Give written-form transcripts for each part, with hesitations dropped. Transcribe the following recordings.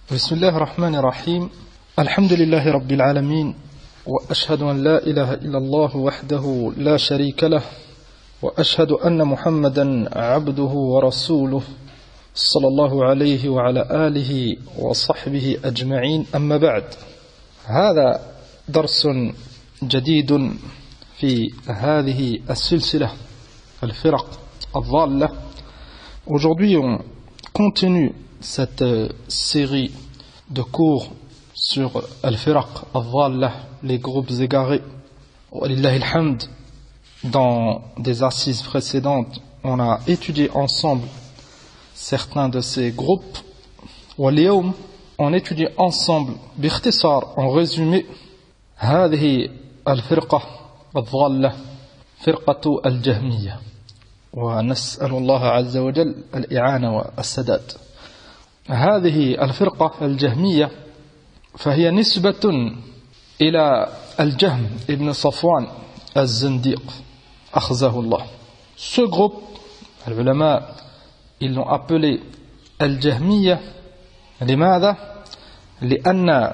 بسم الله الرحمن الرحيم الحمد لله رب العالمين وأشهد أن لا إله إلا الله وحده لا شريك له وأشهد أن محمدا عبده ورسوله صلى الله عليه وعلى آله وصحبه أجمعين أما بعد هذا درس جديد في هذه السلسلة الفرق الضالة. Aujourd'hui on continue cette série de cours sur Al-Firaq Al-Dhalla, les groupes égarés. Walillahi alhamd, dans des assises précédentes, on a étudié ensemble certains de ces groupes. Wal-yawm, on étudie ensemble, bikhtisar, en résumé, هذه الفرقة الضالة فرقة الجهمية. ونسأل الله عز وجل الإعانة والسداد. هذه الفرقة الجهمية فهي نسبة إلى الجهم ابن صفوان الزنديق أخزاه الله. Ce groupe, les ulama, ils l'ont appelé الجهمية. لماذا؟ لأن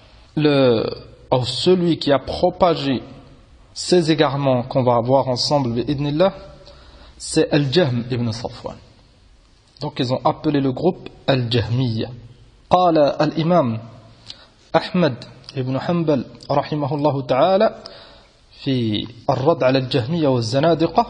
celui qui a propagé ces égarements qu'on va voir ensemble بإذن c'est Al-Jahm ibn Safwan. Donc ils ont appelé le groupe Al-Jahmiyya. قال الإمام أحمد ibn حنبل رحمه الله تعالى في الرد على الجهمية والزنادقة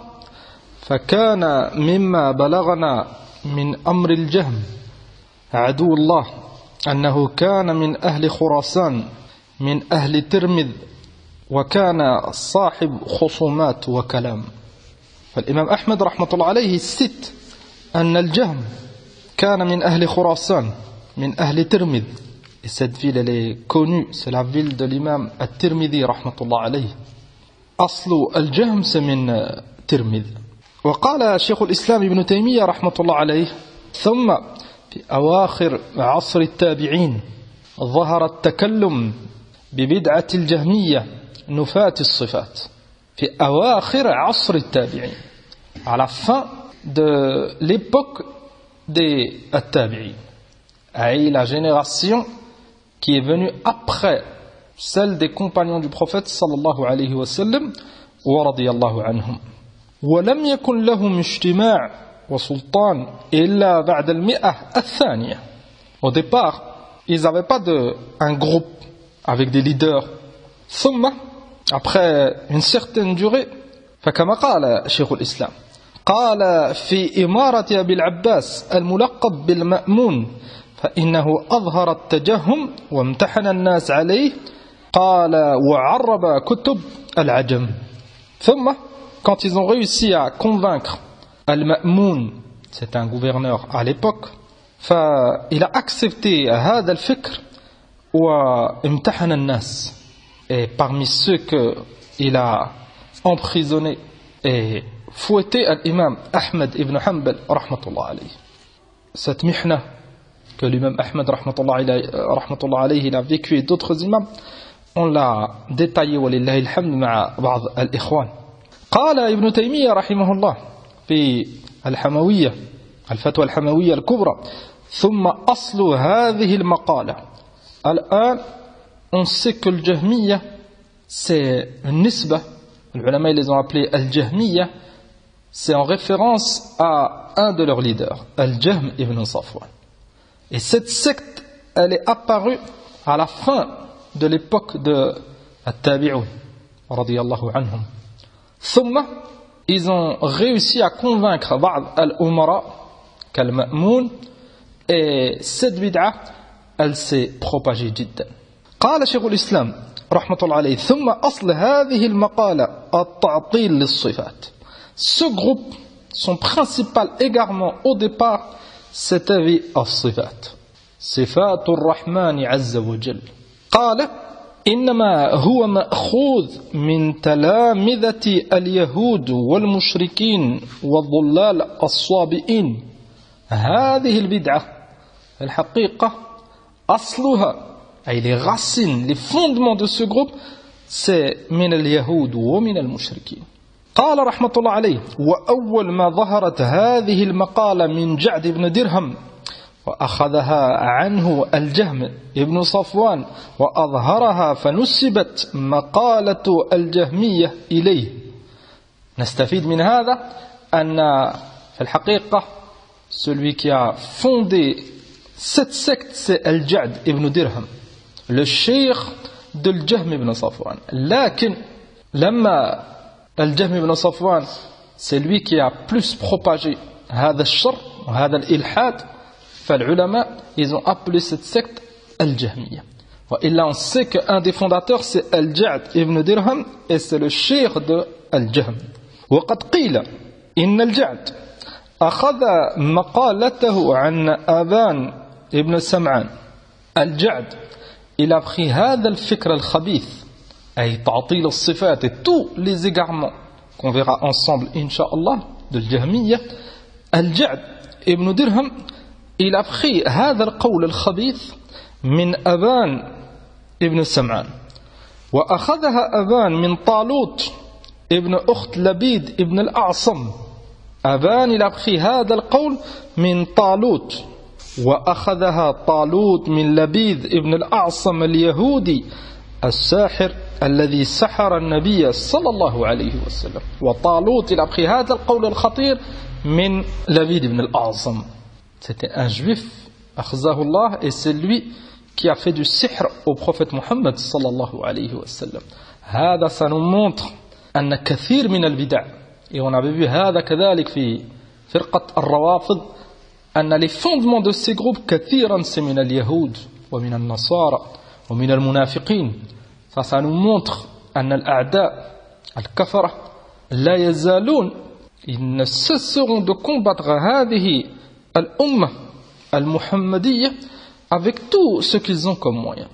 فكان مما بلغنا من أمر الجهم عدو الله أنه كان من أهل خراسان من أهل ترمذ وكان صاحب خصومات وكلام. فالإمام أحمد رحمة الله عليه cite أن الجهم كان من أهل خراسان من أهل ترمذ. Et cette ville elle est connue, c'est la ville de l'imam At-Tirmidhi رحمة الله عليه. أصل الجهم c'est من ترمذ. وقال شيخ الإسلام ابن تيمية رحمة الله عليه ثم في أواخر عصر التابعين ظهر التكلم ببدعة الجهمية نفاة الصفات. في أواخر عصر التابعين, à la fin de l'époque des At-Tabi'in, la génération qui est venue après celle des compagnons du prophète sallallahu alayhi wa sallam wa radiyallahu anhum. ولم يكن لهم اجتماع وسلطان إلا بعد المئة الثانية. Au départ, ils n'avaient pas un groupe avec des leaders. ثم, après une certaine durée, فكما قال شيخ الإسلام قال في إمارة أبي العباس الملقب بالمأمون فإنه أظهر التجهم وامتحن الناس عليه قال وعرب كتب العجم. ثم quand ils ont réussi à convaincre Al-Ma'moun, c'est un gouverneur à l'époque, il a accepté هذا الفكر وامتحن الناس. Et parmi ceux qu'il a emprisonné et fouetté l'imam Ahmed ibn Hanbal rahmatullah alayhi. Cette mihna que l'imam Ahmed rahmatullah alayhi il a vécu et d'autres imams, on l'a détaillé walillahi alhamd مع بعض الإخوان. قال ابن تيمية رحمه الله في الحموية الفتوى الحموية الكبرى ثم أصل هذه المقالة. الآن on sait que le Jahmiya c'est une nisba, les ulama les ont appelés Al-Jahmiya, c'est en référence à un de leurs leaders, Al-Jahm ibn Safwan. Et cette secte, elle est apparue à la fin de l'époque de At-Tabi'un radiyallahu anhum. Thumma, ils ont réussi à convaincre ba'd al-umara kal-Ma'moun, et cette bid'a, elle s'est propagée jiddan. قال شيخ الإسلام رحمة الله عليه ثم أصل هذه المقالة التعطيل للصفات. Ce groupe, son principal égarement au départ, c'était الصفات صفات الرحمن عز وجل. قال إنما هو مأخوذ من تلامذة اليهود والمشركين والضلال الصابئين. هذه البدعة الحقيقة أصلها et les racines, les fondements de ce groupe, c'est من اليهود ومن المشركين. قال رحمة الله عليه وأول ما ظهرت هذه المقالة من جعد بن درهم وأخذها عنه الجهم ابن صفوان وأظهرها فنسبت مقالة الجهمية إليه. نستفيد من هذا أن في الحقيقة celui qui a fondé cette secte c'est Al-Ja'd ibn Dirham, le cheikh de Al-Jahm ibn Safwan. لكن لما الجهم ibn Safwan c'est lui qui a plus propagé هذا الشر وهذا الإلحاد, فالعلماء ils ont appelé cette secte Al-Jahmiyya. وإلا on sait qu'un des fondateurs c'est Al-Ja'd ibn Dirham et c'est le cheikh de Al-Jahm. وقد قيل إن الجعد أخذ مقالته عن أبان ابن سمعان. الجعد il a pris هذا الفكر الخبيث أي تعطيل الصفات et tous les égarements qu'on verra ensemble Inch'Allah de الجهمية. الجعد ابن درهم il a pris هذا القول الخبيث من أبان ابن سمعان وأخذها أبان من طالوت ابن أخت لبيد ابن الأعصم. أبان il a pris هذا القول من طالوت وأخذها طالوت من لبيد ابن الأعصم اليهودي الساحر الذي سحر النبي صلى الله عليه وسلم. وطالوت il a pris هذا القول الخطير من لبيد ابن الأعصم. C'était un juif أخزاه الله et c'est lui qui a fait du sihr au prophète Mohammed صلى الله عليه وسلم. هذا ça nous montre أن كثير من البدع et on avait vu هذا كذلك في فرقة الروافض أن les fondements de ces groupes كثيرا c'est من اليهود ومن النصارى ومن المنافقين. Ça nous montre أن الأعداء الكفرة لا يزالون, ils ne cesseront de combattre هذه الأمة المحمدية avec tout ce qu'ils ont comme moyen.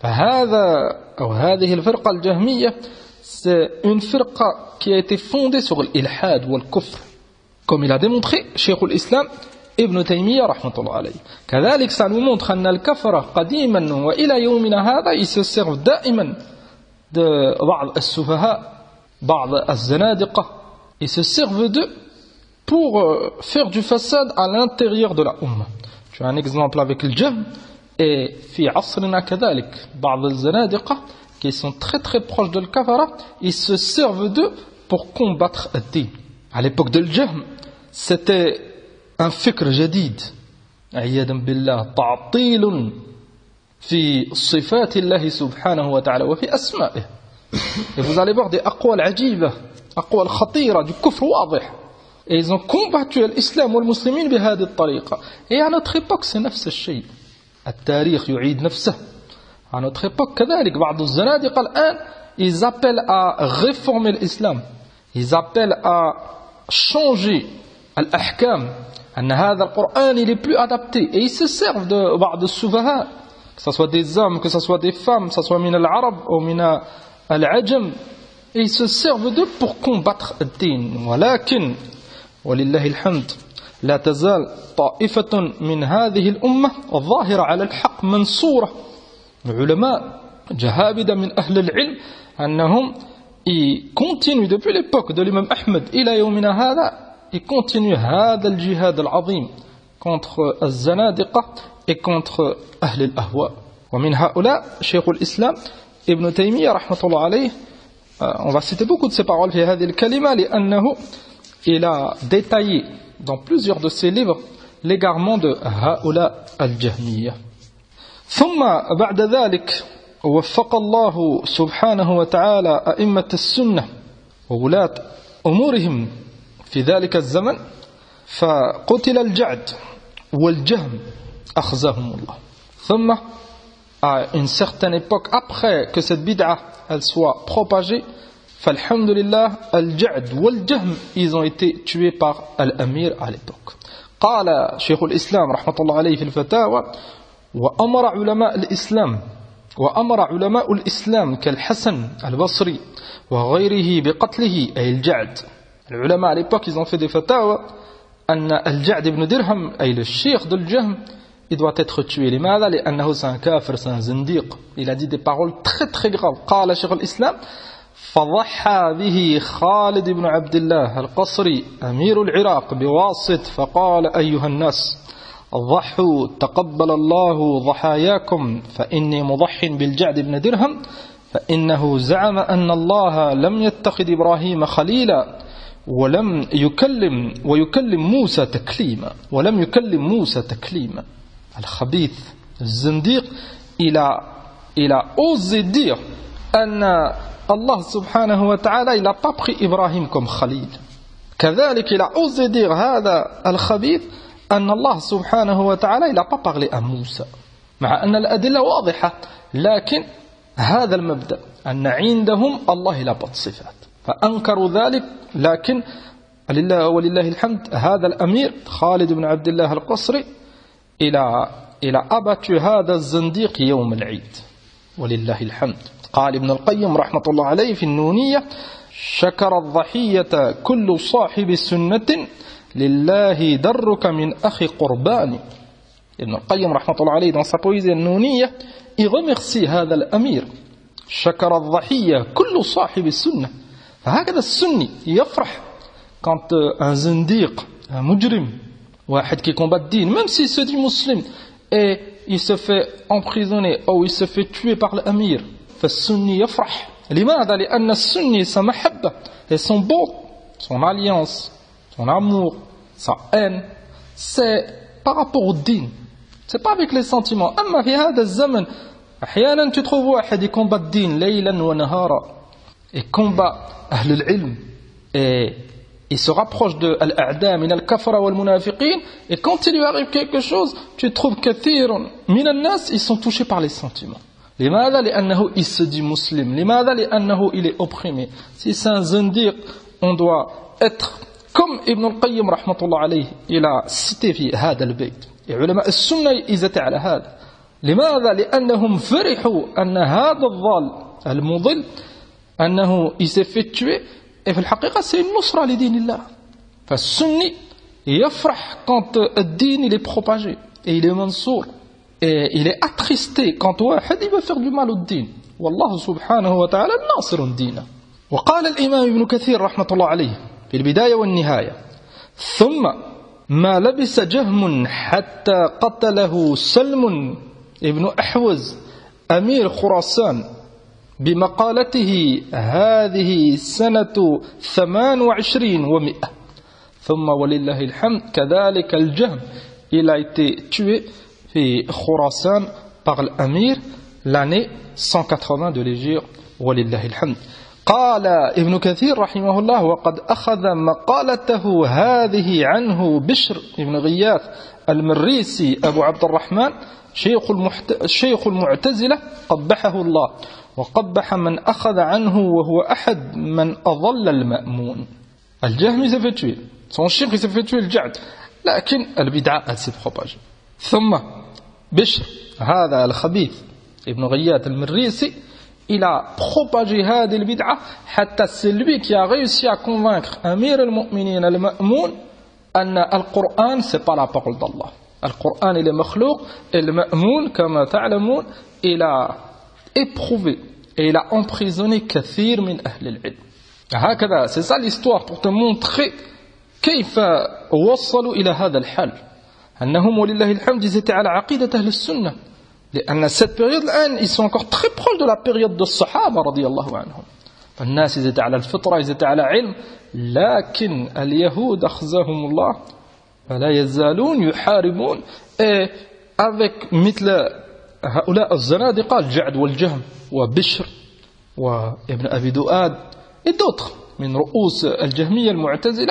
فهذا أو هذه الفرقة الجهمية c'est une firqa qui a été fondée sur l'ilhad ou le kufr, comme il a démontré Cheikh l'Islam Ibn Taymiyyah rahmatullah alayhi. كذلك ça nous montre أن الكفرة قديما وإلى يومنا هذا ils se servent دائما de بعض السفهاء بعض الزنادقة, ils se servent d'eux pour faire du façade à l'intérieur de la umma. Tu as un exemple avec le jahm et في عصرنا كذلك بعض الزنادقة qui sont très très proches de l'kafara, ils se servent d'eux pour combattre ad-din. À l'époque de l'jahm, c'était un fikr jadid. Ayyadan billah, ta'til fi sifati Allah subhanahu wa ta'ala wa fi asma'ih. Et vous allez voir des aqwal ajiba, aqwal khatira, du kufr wadih. Et ils ont combattu l'islam ou les musulmans بهذه الطريقة. Et à notre époque, c'est نفس الشيء. التاريخ يعيد نفسه. À notre époque, كذلك بعض الزنادقة الآن ils appellent à réformer l'islam, ils appellent à changer الأحكام, أن هذا القرآن il est plus adapté, et ils se servent de بعض السفهاء, que ce soit des hommes, que ce soit des femmes, que ce soit من العرب ou من العجم, et ils se servent d'eux pour combattre الدين. ولكن ولله الحمد لا تزال طائفة من هذه الأمة الظاهرة على الحق منصورة. العلماء جهابدة من أهل العلم أنهم ils continuent depuis l'époque de l'imam Ahmed إلى يومنا هذا, ils continuent هذا الجهاد العظيم contre الزنادقة et contre أهل الأهواء. ومن هؤلاء شيخ الإسلام ابن تيمية رحمة الله عليه. On va citer beaucoup de ses paroles في هذه الكلمة لأنه il a détaillé dans plusieurs de ses livres l'égarement de هؤلاء الجهمية. ثم بعد ذلك وفق الله سبحانه وتعالى أئمة السنة وولاة أمورهم في ذلك الزمن فقتل الجعد والجهم أخزاهم الله. ثم à une certaine époque après que cette bid'a elle soit propagée, فالحمدلله الجعد والجهم ils ont été tués par الأمير à l'époque. قال شيخ الإسلام رحمة الله عليه في الفتاوى وأمر علماء الإسلام كالحسن البصري وغيره بقتله أي الجعد. العلماء à l'époque ils ont fait des fatawa أن الجعد بن درهم أي le cheikh de الجهم il doit être tué. لماذا؟ لأنه c'est un kafir, c'est un zindiq. Il a dit des paroles très très graves. قال شيخ الإسلام فضحى به خالد بن عبد الله القصري أمير العراق بواسط فقال أيها الناس ضحوا تقبل الله ضحاياكم فإني مضح بالجعد بن درهم فإنه زعم أن الله لم يتخذ إبراهيم خليلا ولم يكلم موسى تكليما الخبيث الزنديق il a osé dire أن Allah subhanahu wa ta'ala il n'a pas pris Ibrahim comme Khalil. كذلك il a osé dire هذا الخبيث أن الله سبحانه وتعالى il n'a pas parlé à Moussa مع أن الأدلة واضحة لكن هذا المبدأ أن عندهم الله لا بد صفات فأنكروا ذلك لكن ولله الحمد هذا الأمير خالد بن عبد الله القصري إلى أبت هذا الزنديق يوم العيد ولله الحمد. قال ابن القيم رحمة الله عليه في النونية شكر الضحية كل صاحب سنة لله درك من أخي قربان. ابن القيم رحمة الله عليه dans sa poésie النونية il remercie هذا الأمير شكر الضحية كل صاحب السنة. فهكذا السني يفرح quand un zindiq, un mujrim, واحد qui combat le din, même s'il se dit musulman et il se fait emprisonner ou il se fait tuer par l'amir, فالسني يفرح. لماذا؟ لأن السني sa mahabba et son bon, son alliance, son amour, sa haine, c'est par rapport au din, c'est pas avec les sentiments. أما في هذا الزمن أحيانا tu trouves واحد يكombat le din ليلا ونهارا et combat أهل العلم et il se rapproche de al-a'da min al-kafara wal-munafiqin et quand il lui arrive quelque chose tu trouves kathir min al-nas ils sont touchés par les sentiments. لماذا؟ لأنه il se dit musulman. لماذا؟ لأنه il est opprimé. Si c'est un zindiq on doit être comme Ibn al-Qayyim rahmatullah alayhi il a cité في هذا البيت علماء السنة ils étaient على هذا. لماذا؟ لأنهم فرحوا أن هذا الضال المضل أنه il s'est fait tuer. Et في الحقيقة c'est une nusra لدين الله. فالسني يفرح quand الدين il est propagé et il est mansour et il est attristé quand واحد il veut faire du mal au din. والله سبحانه وتعالى ناصر دينه. وقال الإمام ابن كثير رحمة الله عليه في البداية والنهاية ثم ما لبس جهم حتى قتله سلم ابن أحوز أمير خراسان بمقالته هذه سنة 28 و100 ثم ولله الحمد كذلك الجهم il a été tué في خراسان par l'Amir l'année 180 de l'Hégire ولله الحمد. قال ابن كثير رحمه الله وقد أخذ مقالته هذه عنه بشر ابن غياث المريسي أبو عبد الرحمن شيخ المعتزلة قبحه الله وقبح من أخذ عنه وهو أحد من أضل المأمون. الجهمي s'est fait tuer, son cheikh s'est fait tuer الجعد لكن البدعة elle s'est propagée. ثم بشر هذا الخبيث ابن غياث المريسي il a propagé هذه البدعة حتى c'est lui qui a réussi à convaincre أمير المؤمنين المأمون أن القرآن c'est pas la parole d'Allah. القرآن il est مخلوق et le مأمون كما تعلمون il a éprouvé et il a emprisonné كثير من أهل العلم. هكذا c'est ça l'histoire pour te montrer كيف وصلوا إلى هذا الحال أنهم ولله الحمد ils étaient على عقيدة أهل السنة. لأن cette période الآن ils sont encore très proches de la période de الصحابة رضي الله عنهم. فالناس ils étaient على الفطرة ils étaient على علم لكن اليهود أخزاهم الله فلا يزالون يحاربون et avec مثل هؤلاء الزنادقة الجعد والجهم وبشر وابن أبي دؤاد et d'autres من رؤوس الجهمية المعتزلة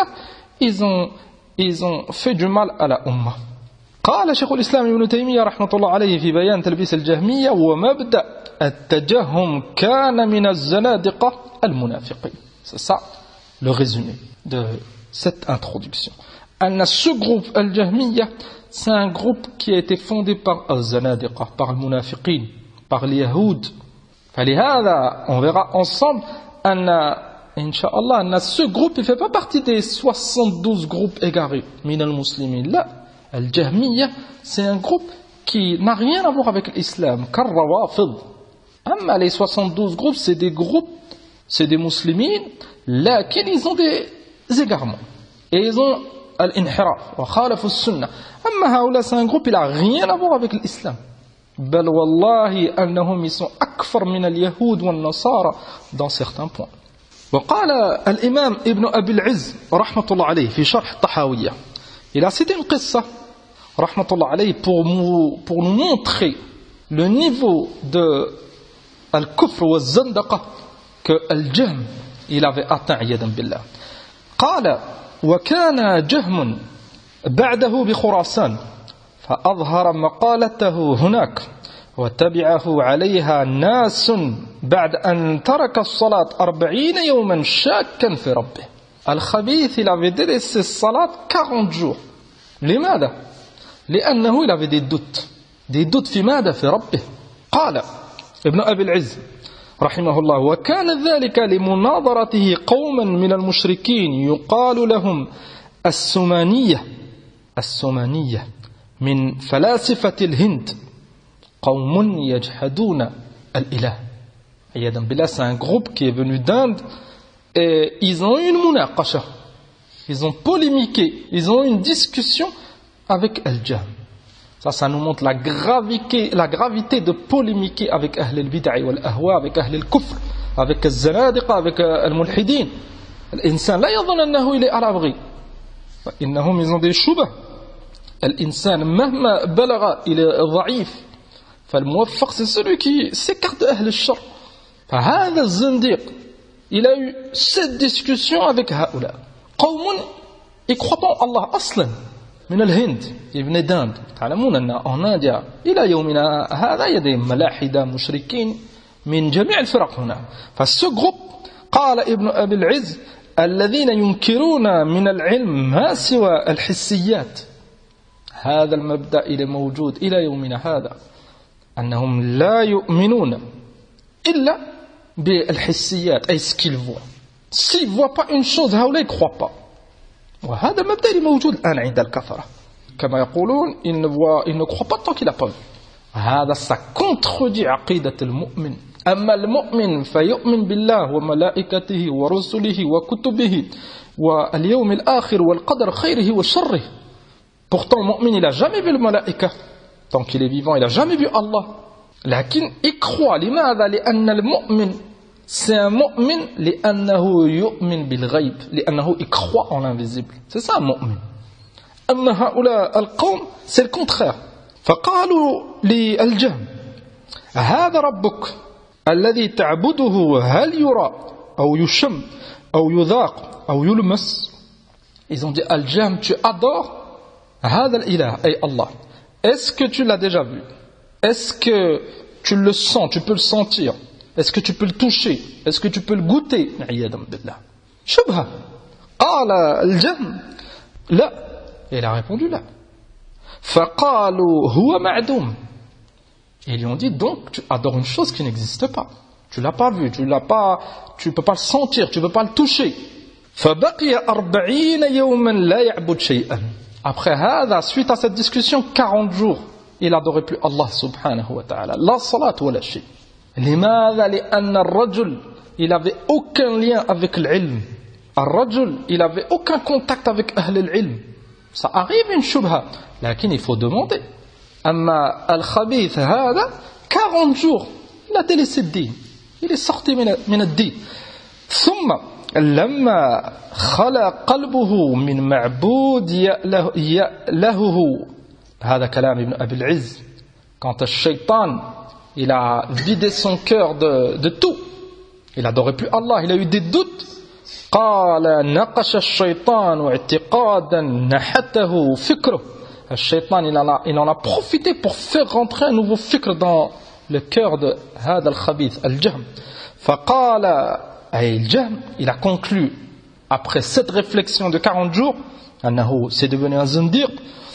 ils ont fait du mal à la Ummah. قال شيخ الإسلام ابن تيمية رحمة الله عليه في بيان تلبيس الجهمية ومبدأ التجهم كان من الزنادقة المنافقين. C'est ça le résumé de cette introduction. Ce groupe al-Jahmiyya c'est un groupe qui a été fondé par al-Zanadiqa, par le munafiqin, par les Yahoud. فلهذا on verra ensemble Inch'Allah, ce groupe ne fait pas partie des 72 groupes égarés min al-muslimin. Là, al-Jahmiyya, c'est un groupe qui n'a rien à voir avec l'islam, car Rawafid. Amma les 72 groupes, c'est des groupes, c'est des muslimines, là, ils ont des égarements. Et ils ont al-inhiraf, wa khalafu as-sunnah. Amma haoula, c'est un groupe, il n'a rien à voir avec l'islam. Bal wallahi annahum, ils sont akfar min al-yahoud wa al-nasara dans certains points. وقال الإمام ابن أبي العز رحمة الله عليه في شرح الطحاوية, il a cité une qissa رحمة الله عليه pour nous montrer le niveau de al-kufr wa al-zandaqa que al-jahm il avait atteint عياذا بالله. قال وكان جهم بعده بخراسان فأظهر مقالته هناك وتبعه عليها ناس بعد أن ترك الصلاة 40 يوما شاكا في ربه. الخبيث il avait délaissé الصلاة 40 jours. لماذا؟ لأنه il avait des doutes في ماذا؟ في ربه. قال ابن أبي العز رحمه الله وكان ذلك لمناظرته قوما من المشركين يقال لهم السمانية من فلاسفة الهند قوم يجحدون الإله. عياذا بالله, c'est un groupe qui est venu d'Inde et ils ont eu une munaqasha, ils ont polémiqué, ils ont eu une discussion avec Al-Jahm. Ça nous montre la gravité de polémiquer avec Ahl al-Bid'a wal-Ahwa, avec Ahl al-Kufr, avec al-Zanadiqa, avec al-Mulhidin. L'insan la yadhun annahu il est à l'abri. Innahum, ils ont des shubah. L'insan mahma balagha, il est dhaif. فالموفق c'est celui qui s'écarte de Ahl al-Shar. فهذا الزنديق il a eu cette discussion avec هؤلاء قوم ils croient pas en Allah أصلا من الهند, ils venaient d'Inde. تعلمون أن en Inde إلى يومنا هذا يدي ملاحدة مشركين من جميع الفرق هنا. فالce groupe قال ابن أبي العز الذين ينكرون من العلم ما سوى الحسيات. هذا المبدأ il est موجود إلى يومنا هذا, أنهم لا يؤمنون إلا بالحسيات, أي ce qu'ils voient. S'ils ne voient pas une chose, هؤلاء ne croient pas. وهذا المبدأ اللي موجود الآن عند الكفرة. كما يقولون, il ne croit pas tant qu'il n'a pas vu. هذا ça contredit عقيدة المؤمن. أما المؤمن فيؤمن بالله وملائكته ورسله وكتبه واليوم الآخر والقدر خيره وشره. Pourtant, le mu'min, il n'a jamais vu le malaïka. Tant qu'il est vivant, il n'a jamais vu Allah. لكن il croit. لماذا؟ لأن المؤمن c'est un mu'min لأنه يؤمن بالغيب, لأنه il croit en l'invisible. C'est ça un mu'min. أما هؤلاء القوم c'est le contraire. فقالوا للجهم هذا ربك الذي تعبده هل يرى أو يشم أو يذاق أو يلمس. Ils ont dit Al-Jahm, tu adores هذا الإله أي Allah. Est-ce que tu l'as déjà vu? Est-ce que tu le sens, tu peux le sentir? Est-ce que tu peux le toucher? Est-ce que tu peux le goûter? عياذا بالله. شبهة. قال الجهم لا. Et il a répondu là. فقالوا هو معدوم. Et ils lui ont dit donc tu adores une chose qui n'existe pas. Tu l'as pas vu, tu peux pas le sentir, tu peux pas le toucher. فبقي 40 يوما لا يعبد شيئا. Après هذا, suite à cette discussion, 40 jours, il n'adorait plus Allah subhanahu wa ta'ala. La salat wa la shay. لماذا؟ لأن الرجل, il n'avait aucun lien avec l'ilm. الرجل, il n'avait aucun contact avec أهل العلم. Ça arrive une shubha, لكن il faut demander. أما الخبيث هذا, 40 jours, il a délaissé le din. Il est sorti من الدين. ثم لما خلى قلبه من معبود يألهه. هذا كلام ابن أبي العز. Quand le shaitan, il a vidé son cœur de tout, il n'adorait plus Allah, il a eu des doutes. قال نقش الشيطان اعتقادا نحته فكره. Le shaitan, il en a profité pour faire rentrer un nouveau fikr dans le cœur de هذا الخبيث الجهم. فقال Et Jahm, il a conclu, après cette réflexion de 40 jours, c'est devenu un zindiq,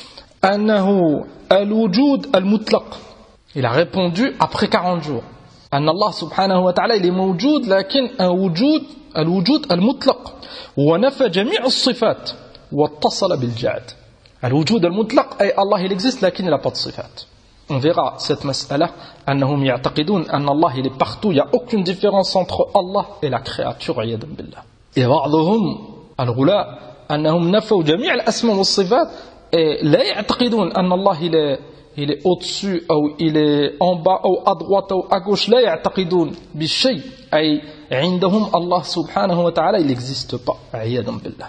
al-wujud al-mutlaq. Il a répondu après 40 jours. Allah subhanahu wa ta'ala, il est mawjud, lakin un wujud, al-wujud al-mutlaq. Wa nafa jami' as-sifat, wa attasala bil-ja'd. Al-wujud al-mutlaq, Allah il existe, lakin il n'a pas de sifat. On verra cette mas'ala, annahum ya'taqidun anna Allah il est partout, il n'y a aucune différence entre Allah et la créature, yadan billah. Et ba'dhum al-ghula أنهم نفوا جميع الأسماء والصفات لا يعتقدون أن الله il est au-dessus أو il est en bas أو à droite أو à gauche لا يعتقدون بالشيء أي عندهم الله سبحانه وتعالى il n'existe pas عياذا بالله.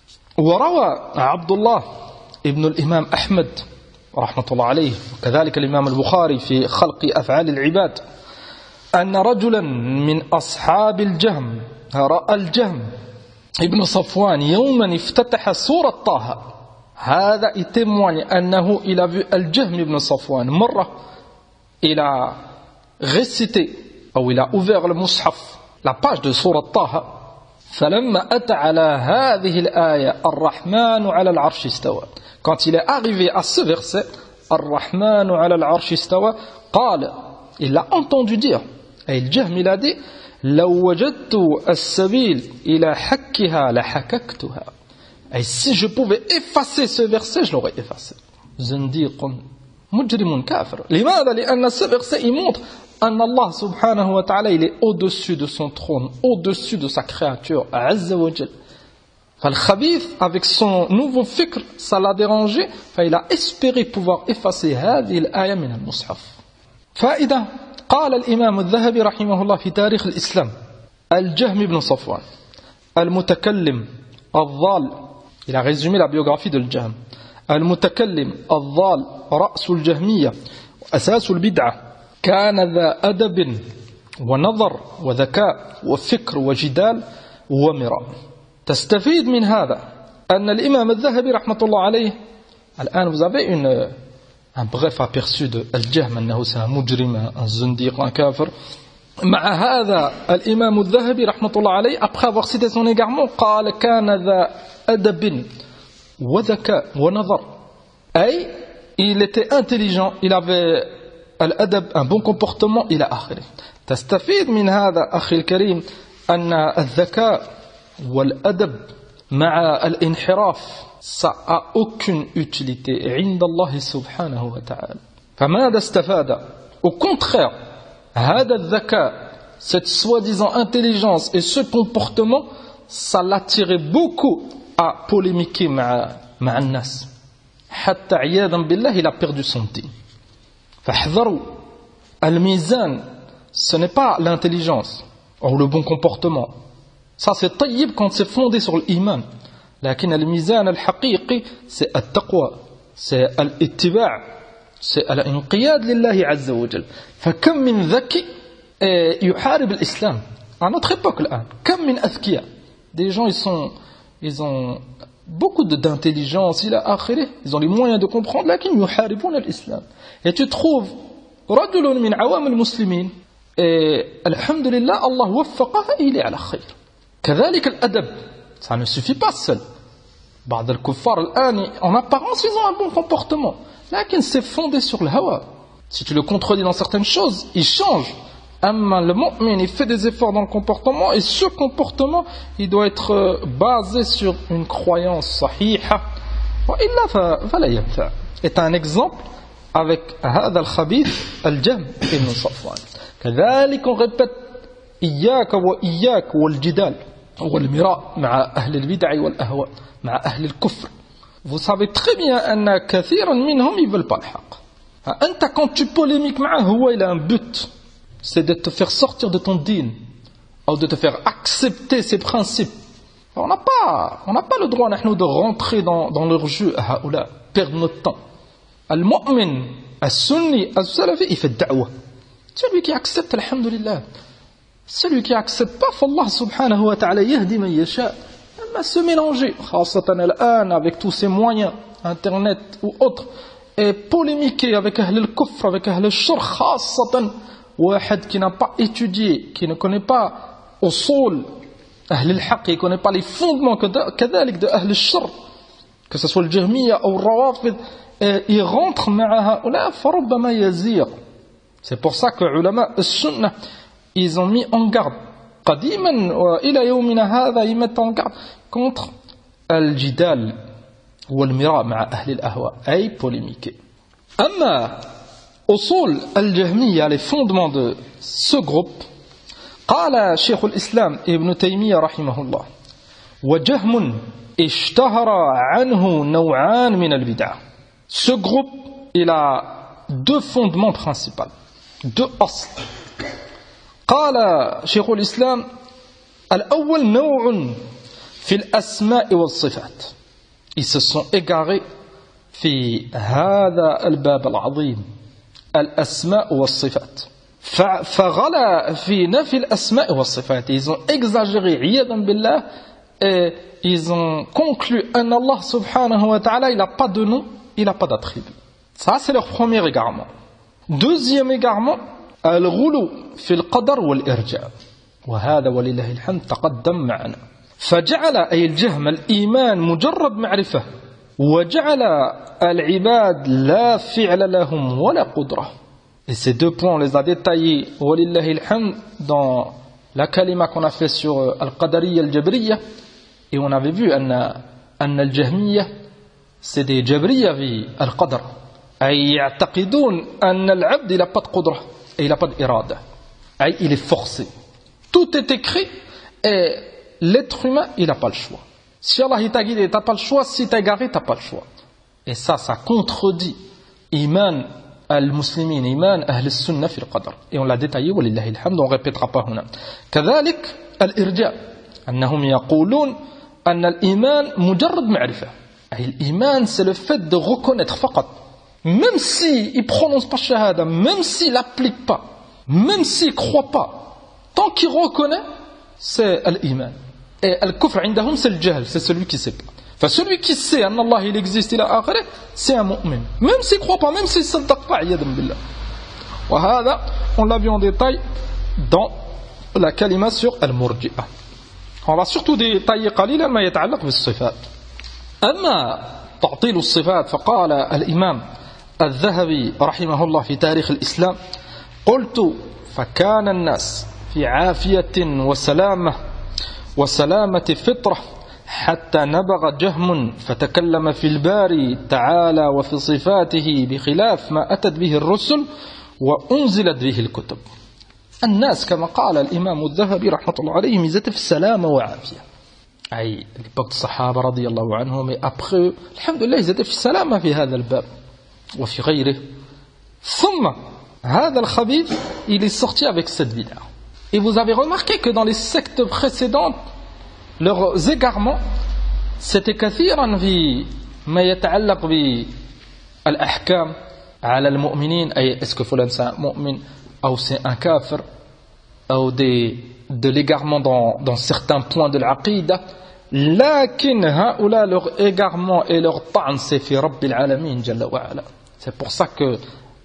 وروى عبد الله ابن الإمام أحمد رحمة الله عليه كذلك الإمام البخاري في خلق أفعال العباد أن رجلا من أصحاب الجهم رأى الجهم ابن صفوان يوما افتتح سورة طه. هذا témoigne أنه il a vu الجهم ابن صفوان مرة il a récité أو il a ouvert le mushaf la page de سورة طه فلما أتى على هذه الآية الرحمن على العرش استوى. Quand il est arrivé à ce verset الرحمن على العرش استوى قال il l'a entendu dire et الجهم il a dit لو وجدت السبيل إلى حكها لحككتها. Et si je pouvais effacer ce verset, je l'aurais effacé. زنديق مجرم كافر. لماذا؟ لأن ce verset il montre أن الله سبحانه وتعالى il est au-dessus de son trône, au-dessus de sa créature, عز وجل. فالخبيث avec son nouveau fikr, ça l'a dérangé, فإل a espéré pouvoir effacer هذه الآية من المصحف. فإذا قال الإمام الذهبي رحمه الله في تاريخ الإسلام الجهم بن صفوان المتكلم الضال. Il a résumé la biographie de الجهم. المتكلم الضال رأس الجهمية وأساس البدعة كان ذا أدب ونظر وذكاء وفكر وجدال ومراء. تستفيد من هذا أن الإمام الذهبي رحمة الله عليه الآن vous avez un bref aperçu de الجهم أنه c'est un مجرم un زنديق un كافر. مع هذا الإمام الذهبي رحمة الله عليه après avoir cité son égarement قال كان ذا أدب وذكاء ونظر أي il était intelligent il avait الأدب un bon comportement إلى آخره. تستفيد من هذا أخي الكريم أن الذكاء والأدب مع الانحراف ça a aucune utilité عند الله سبحانه وتعالى. فماذا استفاد؟ au contraire هذا الذكاء cette soi-disant intelligence et ce comportement ça l'attirait beaucoup à polémiquer مع الناس حتى عياذا بالله il a perdu son dîn. فاحذروا الميزان ce n'est pas l'intelligence ou le bon comportement. Ça c'est طيب quand c'est fondé sur l'iman. لكن الميزان الحقيقي c'est التقوى c'est الاتباع c'est الانقياد لله عز وجل. فكم من ذكي يحارب الإسلام à notre époque الآن. كم من أذكياء des gens ils ont beaucoup d'intelligence إلى آخره ils ont les moyens de comprendre لكن يحاربون الإسلام. et tu trouves رجل من عوام المسلمين الحمد لله الله وفقه il est على خير. كذلك الأدب ça ne suffit pas seul. بعض الكفار الآن en apparence ils ont un bon comportement لكن c'est fondé sur le hawa. Si tu le contredis dans certaines choses il change. أما le mu'min il fait des efforts dans le comportement et ce comportement il doit être basé sur une croyance صحيحة وإلا فلا ينفع. est un exemple avec هذا الخبيث الجهم ابن صفوان. كذلك on répète إياك وإياك والجدال والمراء مع أهل البدع والأهواء مع أهل الكفر. Vous savez très bien أن كثيرا منهم ils veulent pas le حق. أنت quand tu polémiques معه هو il a un but c'est de te faire sortir de ton dîn ou de te faire accepter ses principes. On n'a pas le droit nous de rentrer dans leur jeu هؤلاء perdre notre temps. المؤمن السني السلفي il fait da'wah. Celui qui accepte alhamdulillah. Celui qui accepte pas فالله سبحانه وتعالى يهدي من يشاء. ما se mélanger خاصة الآن avec tous ces moyens internet ou autres et polémiquer avec أهل الكفر avec أهل الشر خاصة واحد qui n'a pas étudié qui ne connaît pas أصول أهل الحق qui ne connaît pas les fondements كذلك de أهل الشر que ce soit الجهمية أو الروافض il rentre مع هؤلاء فربما يزيغ. C'est pour ça que علماء السنة ils ont mis en garde قديما وإلى يومنا هذا ils mettent en garde contre الجدال والمراء مع أهل الأهواء أي polémiquer. أما أصول الجهمية les fondements de ce groupe قال شيخ الإسلام ابن تيمية رحمه الله وجهم اشتهر عنه نوعان من البدع. Ce groupe, il a deux fondements principaux, deux أصل. قال شيخ الإسلام الأول نوع في الأسماء والصفات. Ils se sont égarés في هذا الباب العظيم الأسماء والصفات. فغلا في نفي الأسماء والصفات. Ils ont exagéré عياذا بالله et ils ont conclu أن الله سبحانه وتعالى il n'a pas de nom, il n'a pas d'attribut. Ça c'est leur premier égarement. Deuxième égarement الغلو في القدر والإرجاء. وهذا ولله الحمد تقدم معنا. فجعل أي الجهم الإيمان مجرد معرفة وجعل العباد لا فعل لهم ولا قدرة. Et ces deux points, on les a détaillés, walillahi alhamd, dans la kalima qu'on a fait sur al-Qadariyya al-Jabriyya. Et on avait vu أن الجهمية c'est des Jabriyya في القدر. أي يعتقدون أن العبد il n'a pas de قدرة et il n'a pas d'irada. أي il est forcé. Tout est écrit et l'être humain il n'a pas le choix. Si Allah il t'a guidé, tu n'as pas le choix. Si tu es égaré, tu n'as pas le choix. Et ça contredit Iman al-Muslimin, Iman Ahl-Sunnah fi al-Qadr. Et on l'a détaillé, walillahi alhamd, on ne répétera pas هنا. كذلك الإرجاء أنهم يقولون أن الإيمان مجرد معرفة. الإيمان c'est le fait de reconnaître فقط. Même si il prononce pas shahada, même s'il n'applique pas, même s'il croit pas, tant qu'il reconnaît, c'est l'iman. Et al-kufr عندهم c'est le jahl, c'est celui qui sait pas. Enfin celui qui sait أن Allah il existe إلى آخره, c'est un mu'min. Même s'il croit pas, même s'il ne s'attaque pas, عياذا بالله. وهذا on l'a vu en détail dans la kalima sur al-murji'a. On va surtout détailler قليلا ما يتعلق بالصفات. أما تعطيل الصفات فقال الإمام الذهبي رحمه الله في تاريخ الإسلام قلت فكان الناس في عافية وسلامة فطرة حتى نبغ جهم فتكلم في الباري تعالى وفي صفاته بخلاف ما أتت به الرسل وأنزلت به الكتب. الناس كما قال الإمام الذهبي رحمة الله عليه ils étaient في سلامة وعافية. أي l'époque des Sahaba رضي الله عنهم et après الحمد لله ils étaient في سلامة في هذا الباب وفي غيره. ثم هذا الخبيث il est sorti avec cette bid'a. Et vous avez remarqué que dans les sectes précédentes leurs égarements c'était كثيرا في ما يتعلق بالأحكام على المؤمنين. أي est-ce que فلان c'est un mu'min ou c'est un kafir, ou de l'égarement dans certains points de l'aqida. لكن هؤلاء leur égarement et leur طعن c'est في رب العالمين جل وعلا. C'est pour ça que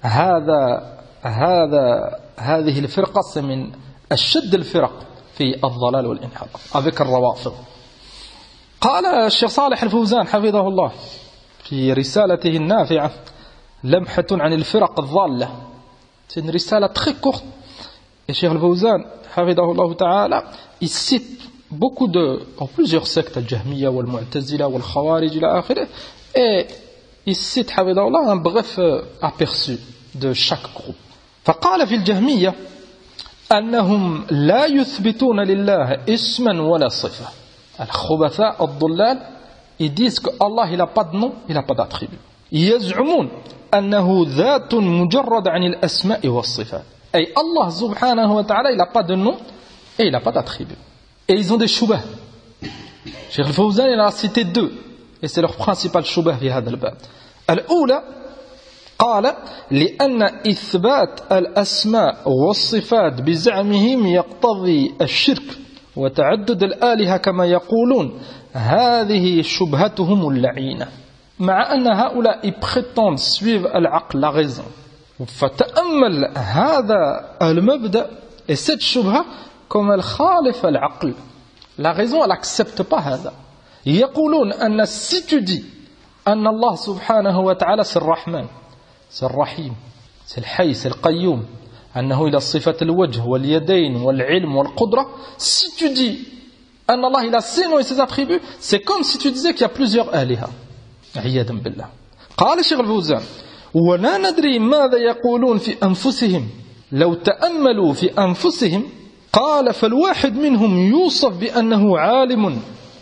هذه الفرقة c'est من أشد الفرق في الضلال والانحراف avec الروافض. قال الشيخ صالح الفوزان حفظه الله في رسالته النافعة لمحة عن الفرق الضالة. C'est une risala très courte. Et Cheikh al-Fawzan حفظه الله تعالى il cite plusieurs sectes, al-Jahmiyya, wal-Mu'tazila, wal-Khawarij, ila akhirih, et il cite حفظه الله un bref aperçu de chaque groupe. فقال في الجهمية أنهم لا يثبتون لله اسما ولا صفة. الخبثاء الضلال ils disent que Allah il n'a pas de nom, il n'a pas d'attribut. يزعمون أنه ذات مجرد عن الأسماء والصفات. أي Allah subhanahu wa ta'ala il n'a pas de nom et il n'a pas d'attribut. Et ils ont des shubah. Cheikh al-Fawzan il a cité deux et c'est leur principal shubah في هذا الباب. الأولى قال لأن إثبات الأسماء والصفات بزعمهم يقتضي الشرك وتعدد الآلهة كما يقولون. هذه شبهتهم اللعينة. مع أن هؤلاء ils prétendent suivre العقل, la raison. فتأمل هذا المبدأ et cette shubha comme elle خالف العقل. La raison elle accepte pas هذا. يقولون أن si tu dis أن الله سبحانه وتعالى c'est الرحمن, c'est الرحيم, c'est الحي, c'est القيوم, أنه إلى صفة الوجه واليدين والعلم والقدرة. Si tu dis أن الله il a ses noms et ses attributs, c'est comme si tu disais qu'il y a plusieurs آلهة. عياذا بالله. قال الشيخ الفوزان ولا ندري ماذا يقولون في أنفسهم لو تأملوا في أنفسهم. قال فالواحد منهم يوصف بأنه عالم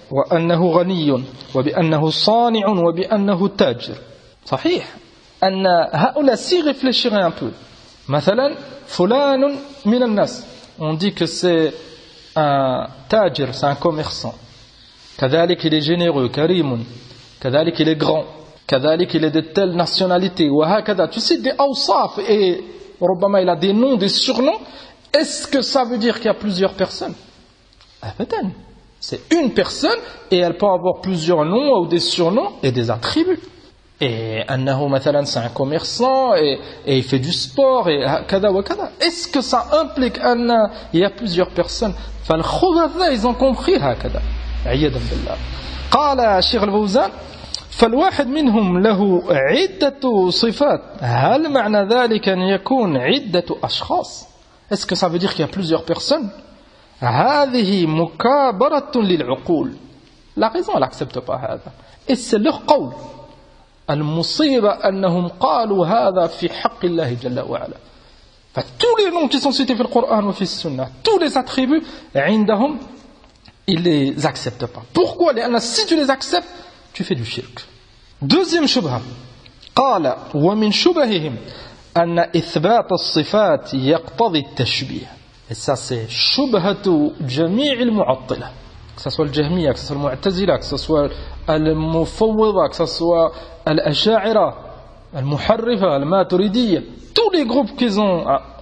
وأنه غني وبأنه صانع وبأنه تاجر. صحيح أن هؤلاء s'y réfléchiraient un peu. مثلا فلان من الناس, on dit que c'est un tajir, c'est un commerçant. كذلك il est généreux, كريم. كذلك il est grand. كذلك il est de telle nationalité. وهكذا. Tu sais, des awsaf et ربما il a des noms, des surnoms. Est-ce que ça veut dire qu'il y a plusieurs personnes? Peut-être. C'est une personne et elle peut avoir plusieurs noms ou des surnoms et des attributs. Et أنه مثلا c'est un commerçant et il fait du sport et كذا وكذا. Est-ce que ça implique qu'il y a plusieurs personnes? فالخبثاء ils ont compris هكذا. عياذا بالله. قال الشيخ الفوزان فالواحد منهم له عدة صفات. هل معنى ذلك أن يكون عدة أشخاص? Est-ce que ça veut dire qu'il y a plusieurs personnes? هذه مكابرة للعقول. La raison elle n'accepte pas هذا. Et c'est leur قول. المصيبة أنهم قالوا هذا في حق الله جل وعلا. Tous les noms qui sont cités dans le Coran ou dans la Sunna, tous les attributs, عندهم, ils les acceptent pas. Pourquoi? Si tu les acceptes, tu fais du shirk. Deuxième shubha. قال ومن شبههم أن إثبات الصفات يقتضي التشبيه. Et ça c'est شبهة جميع المعطلة. Que ce soit le Jahmiya, que ce soit le Mu'tazila, que ce soit le Mufawwida, que ce soit l'Asha'ira, le Muharrifa, le Maturidiyya, tous les groupes qu'ils ont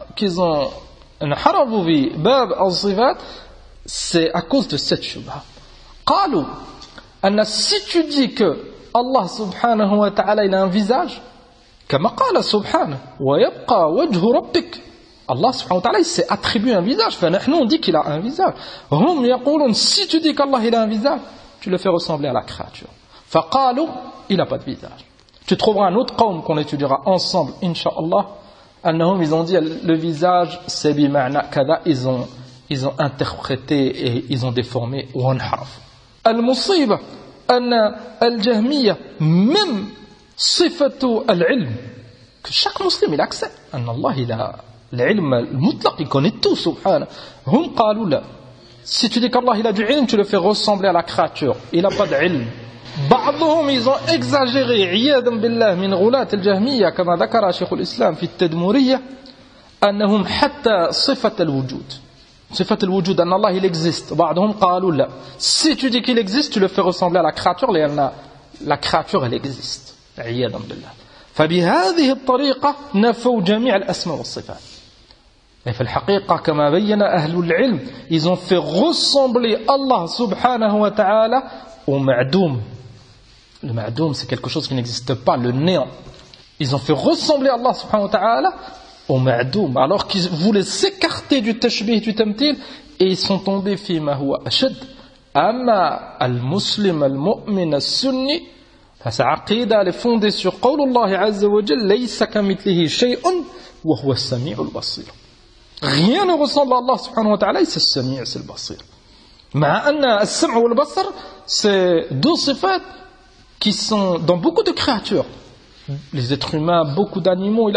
انحرفوا في باب الصفات, c'est à cause de cette shubha. قالوا أن si tu dis que Allah subhanahu wa ta'ala il a un visage, كما قال سبحانه ويبقى وجه ربك, Allah subhanahu wa ta'ala il s'est attribué un visage. فنحن on dit qu'il a un visage. هم يقولون si tu dis qu'Allah il a un visage, tu le fais ressembler à la créature. فقالوا il n'a pas de visage. Tu trouveras un autre qawm qu'on étudiera ensemble incha'Allah. أنهم ils ont dit le visage c'est بمعنى كذا. Ils ont interprété et ils ont déformé وانحرف. المصيبة أن الجهمية même صفة العلم que chaque musulman il accepte أن الله il a العلم المطلق, il connaît tout سبحانه. هم قالوا لا, si tu dis qu'Allah il a du ilm, tu le fais ressembler à la créature, il n'a pas d'ilm. بعضهم ils ont exagéré عياذا بالله من غلاة الجهمية كما ذكر شيخ الإسلام في التدمرية أنهم حتى صفة الوجود, صفة الوجود أن الله il existe. بعضهم قالوا لا, si tu dis qu'il existe, tu le fais ressembler à la créature لأن la créature elle existe عياذا بالله. فبهذه الطريقة نفوا جميع الأسماء والصفات. Et في الحقيقة كما بين أهل العلم, ils ont fait ressembler Allah subhanahu wa ta'ala au ma'doum. Le ma'doum c'est quelque chose qui n'existe pas, le néant. Ils ont fait ressembler Allah subhanahu wa ta'ala au ma'doum, alors qu'ils voulaient s'écarter du tashbih, du tamthil, et ils sont tombés fi ma huwa ashad. Amma al-muslim al-mu'min al-sunni, sa aqida elle est fondée sur قول الله عز وجل ليس كمثله شيء وهو السميع البصير. Rien ne ressemble à Allah subhanahu wa ta'ala, c'est le Sami', c'est le Basir. مع أن السمع والبصر c'est deux صفات qui sont dans beaucoup de créatures. Les êtres humains, beaucoup d'animaux,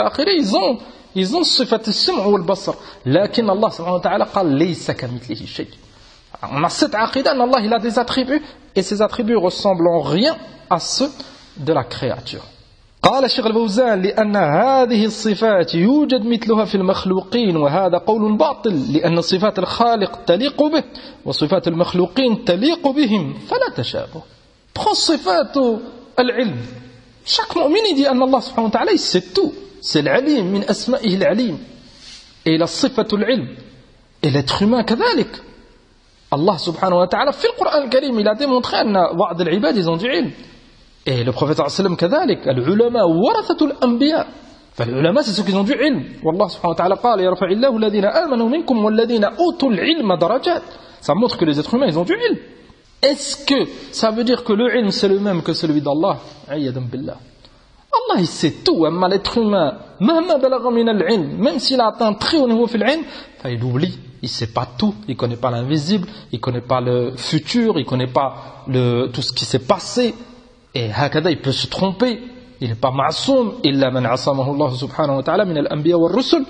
ils ont صفة السمع والبصر. لكن الله سبحانه وتعالى قال ليس كمثله شيء. On a cette aqida, Allah il a des attributs et ces attributs ressemblent en rien à ceux de la créature. قال الشيخ الفوزان لأن هذه الصفات يوجد مثلها في المخلوقين وهذا قول باطل لأن صفات الخالق تليق به وصفات المخلوقين تليق بهم فلا تشابه. Prends صفات العلم. Chaque mu'min dit أن الله سبحانه وتعالى c'est tout. C'est العليم من أسمائه العليم. Et la صفة العلم. Et l'être humain كذلك. Allah subhanahu wa ta'ala في القرآن الكريم il a démontré أن بعض العباد ils ont du علم. Et le prophète sallam كذلك العلماء ورثة الأنبياء. فالعلماء c'est ceux qui ont du ilm. والله سبحانه وتعالى قال يرفع الله الذين آمنوا منكم والذين أوتوا العلم درجات. Ça montre que les êtres humains ils ont du ilm. Est-ce que ça veut dire que le ilm c'est le même que celui d'Allah? عياذا بالله. Allah il sait tout. أما l'être humain مهما بلغ من العلم, même s'il a atteint très haut niveau في العلم, il oublie. Il sait pas tout. Il connaît pas l'invisible. Il connaît pas le futur. Il connaît pas tout ce qui s'est passé. Et هكذا il peut se tromper. Il n'est pas معصوم إلا من عصمه الله سبحانه وتعالى من الأنبياء والرسل.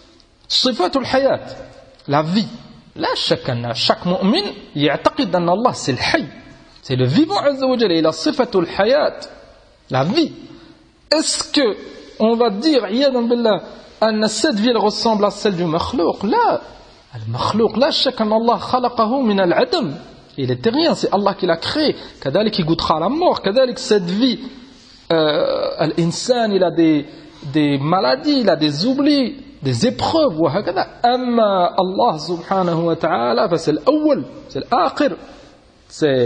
صفات الحياة, la vie. لا شك أن chaque مؤمن يعتقد أن الله c'est الحي. C'est le vivant Azza wa Jalla. Il a sifatul hayat, la vie. Est-ce que on va dire, iyadan billah, que cette vie ressemble à celle du makhlouq? Là, le makhlouq, là, chacun Allah khalaqahu min al-adam. Il n'était rien, c'est Allah qui l'a créé. Kadalik qui goûtera la mort. Kadalik cette vie, l'insan, il a des maladies, il a des oublis, des épreuves. Amma Allah subhanahu wa ta'ala, c'est l'awwal, c'est l'akhir, c'est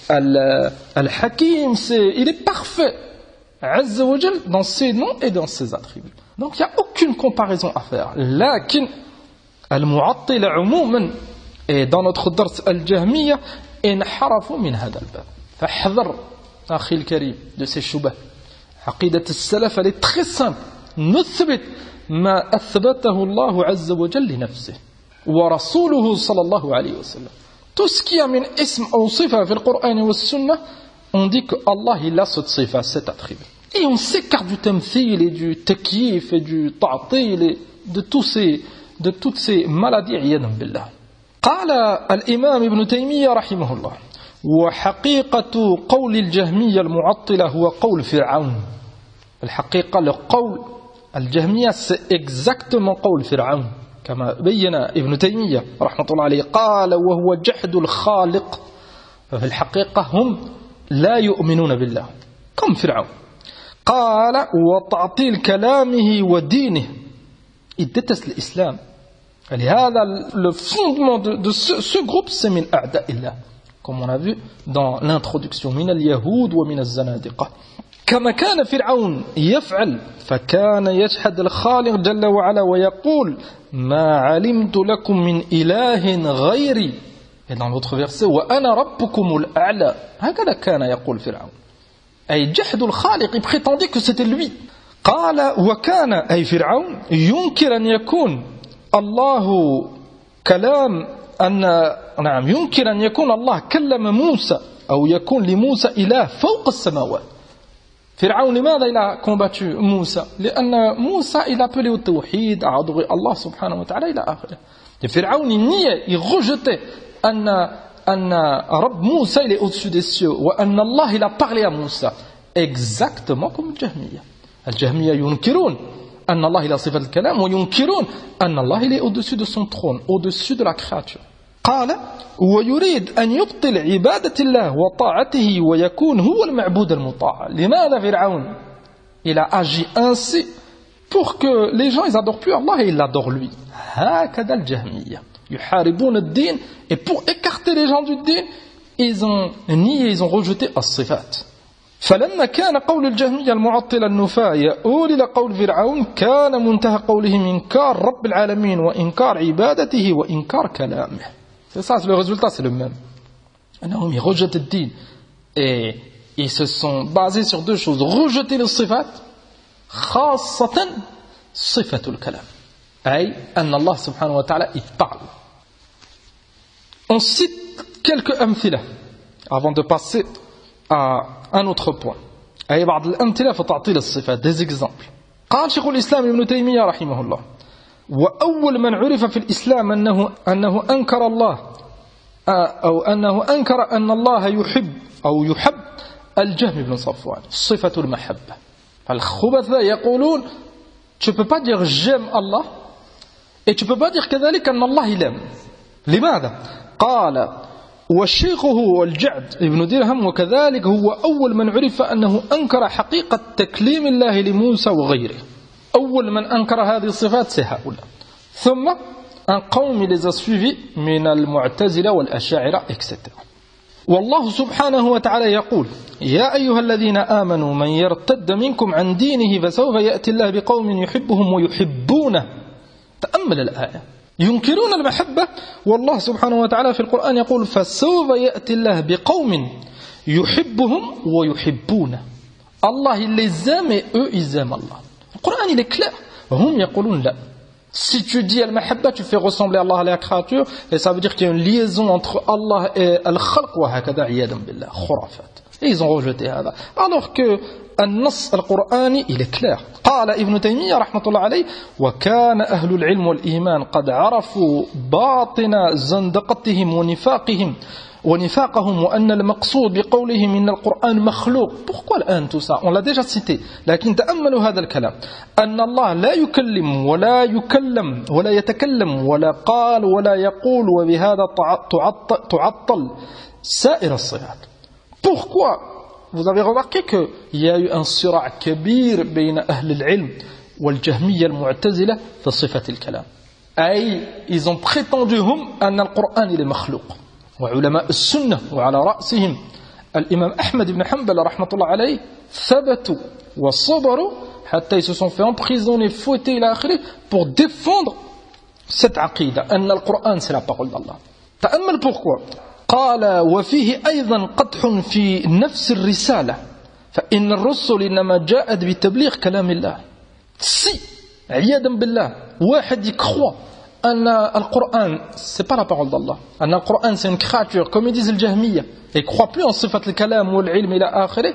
al-hakim, il est parfait. Azza wa Jal dans ses noms et dans ses attributs. Donc il n'y a aucune comparaison à faire. Lakin al-mu'attila umuman, et dans notre dars al-jahmiya, inharafu min hada al-bab. Fahdhar, akhi al-karim, de ces shubah. Aqidat al-salaf, elle est très simple. Nuthbit ma athbatahu Allah azza wa jalla li nafsihi wa rasuluhu sallallahu alayhi wa sallam. Tout ce qui a min ism ou sifa dans le Coran et la Sunna, on dit que Allah il a cette sifa, cet attribut. Et on s'écarte du tamthil et du takyif et du ta'til et de toutes ces maladies, iyadan billah. قال الإمام ابن تيمية رحمه الله وحقيقة قول الجهمية المعطلة هو قول فرعون. الحقيقة le قول الجهمية c'est exactement قول فرعون كما بين ابن تيمية رحمة الله عليه. قال وهو جحد الخالق. ففي الحقيقة هم لا يؤمنون بالله comme فرعون. قال وتعطيل كلامه ودينه. Il déteste l'islam. لهذا le fondement de ce groupe c'est من أعداء الله, comme on a vu dans l'introduction, من اليهود ومن الزنادقة. كما كان فرعون يفعل فكان يجحد الخالق جل وعلا ويقول ما علمت لكم من إله غيري. Et dans l'autre verset وأنا ربكم الأعلى. هكذا كان يقول فرعون, أي جحد الخالق, il prétendait que c'était lui. قال وكان أي فرعون ينكر أن يكون الله كلام نعم ينكر أن يكون الله كلم موسى أو يكون لموسى إله فوق السماوات. فرعون لماذا il a combattu موسى؟ لأن موسى il appelait au tawhid, à adorer Allah subhanahu wa ta'ala إلى آخره. Et فرعون il niait, il rejetait أن رب موسى il est au-dessus des cieux وأن الله il a parlé à Moussa, exactement comme الجهمية. الجهمية ينكرون أن الله إلى صفة الكلام وينكرون أن الله إلى au-dessus de son trône, au-dessus de la créature. قال ويريد أن يبطل عبادة الله وطاعته ويكون هو المعبود المطاع. لماذا فرعون il a agi ainsi pour que les gens ils adorent plus Allah et ils l'adorent lui. هكذا الجهمية يحاربون الدين, et pour écarter les gens du din ils ont nié, ils ont rejeté الصفات. فلما كان قول الجهمية المعطلة النفاة يؤول إلى قول فرعون كان منتهى قولهم إنكار رب العالمين وإنكار عبادته وإنكار كلامه. C'est ça, le résultat c'est le même. Ils rejettent le din et ils se sont basés sur deux choses. Rejeter le sifat, خاصة صفة الكلام, أي أن الله سبحانه وتعالى il parle. On cite quelques amthila avant de passer à un autre point. أي بعض الأمثلة في تعطيل الصفات, des exemples. قال شيخ الإسلام ابن تيمية رحمه الله وأول من عرف في الإسلام أنه أنكر الله أو أنه أنكر أن الله يحب أو يحب الجهم بن صفوان, صفة المحبة. فالخبثاء يقولون tu peux pas dire j'aime Allah et tu peux pas dire كذلك أن الله il aime. لماذا؟ قال وشيخه الجعد ابن درهم وكذلك هو أول من عرف أنه أنكر حقيقة تكليم الله لموسى وغيره. أول من أنكر هذه الصفات c'est هؤلاء. ثم un قوم les a suivis من المعتزلة والأشاعرة etc. والله سبحانه وتعالى يقول يا أيها الذين آمنوا من يرتد منكم عن دينه فسوف يأتي الله بقوم يحبهم ويحبونه. تأمل الآية, ينكرون المحبة والله سبحانه وتعالى في القرآن يقول فسوف يأتي الله بقوم يحبهم ويحبونه. Allah il les aime et eux ils aiment Allah. Le Coran il est clair. هم يقولون لا. Si tu dis al-mahabba, tu fais ressembler Allah à la créature, et ça veut dire qu'il y a une liaison entre Allah et al-khalq wa hakada iyadan billah, khurafat. Et ils ont rejeté هذا. Alors que النص القرآني il est clair. قال ابن تيمية رحمة الله عليه وكان أهل العلم والإيمان قد عرفوا باطن زندقتهم ونفاقهم وأن المقصود بقولهم إن القرآن مخلوق. Pourquoi الآن tout ça? On l'a déjà cité. لكن تأملوا هذا الكلام. أن الله لا يكلم ولا يتكلم ولا قال ولا يقول وبهذا تعطل سائر الصفات. Pourquoi? Vous avez remarqué qu'il y a eu un صراع كبير بين أهل العلم والجهمية المعتزلة في صفة الكلام. أي ils ont prétendu هم أن القرآن il est مخلوق. وعلماء السنة وعلى رأسهم الإمام أحمد بن حنبل رحمة الله عليه ثبتوا وصبروا حتى ils se sont fait emprisonner, fouetter إلى آخره pour défendre cette عقيدة أن القرآن c'est la parole d'Allah. تأمل pourquoi. قال وفيه أيضا قدح في نفس الرسالة فإن الرسل إنما جاءت بتبليغ كلام الله. Si عياذا بالله واحد يكخوا أن القرآن c'est pas la parole d'Allah, أن القرآن c'est une créature comme ils disent الجهمية et croient plus en صفة الكلام والعلم إلى آخره.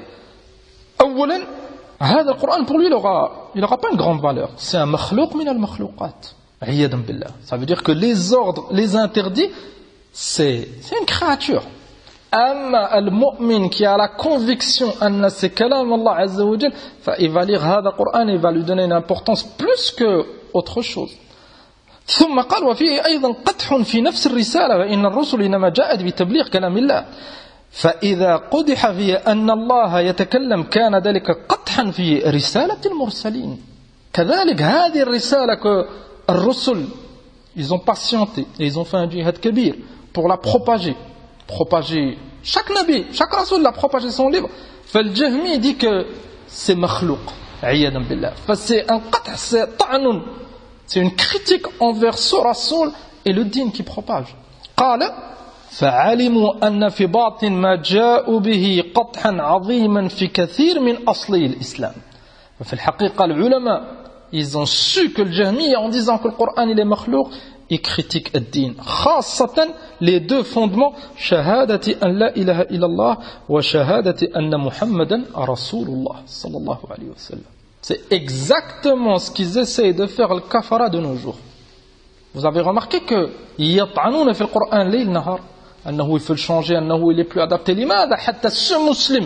أولا هذا القرآن pour lui il aura pas une grande valeur, c'est un مخلوق من المخلوقات عياذا بالله. Ça veut dire que les ordres, les interdits c'est une créature. أما المؤمن qui a la conviction أن c'est كلام الله عز وجل il va lire هذا القرآن, il va lui donner une importance plus que autre chose. ثم قال وفيه أيضا قدح في نفس الرسالة فإن الرسل إنما جاءت بتبليغ كلام الله فإذا قدح في أن الله يتكلم كان ذلك قدحا في رسالة المرسلين. كذلك هذه الرسالة الرسل ils ont patienté et ils ont fait un jihad كبير pour la propager. Chaque nabi, chaque rasoul l'a propagé son livre. فالجهمي dit que c'est مخلوق عياذا بالله. C'est un قطع, c'est طعن, c'est une critique envers ce rasoul et le dîn qui propage. قال فعلموا أن في باطن ما جاءوا به قطحا عظيما في كثير من أصلي الإسلام. في الحقيقة العلماء ils ont su que le jahmi en disant que le Coran il est makhlouq il critique الدين خاصة les deux fondements شهادة أن لا إله إلا الله وشهادة أن محمدا رسول الله صلى الله عليه وسلم. C'est exactement ce qu'ils essayent de faire le kafara de nos jours. Vous avez remarqué que يطعنون في القرآن ليل نهار أنه il faut le changer, أنه il est plus adapté. لماذا حتى ce musulman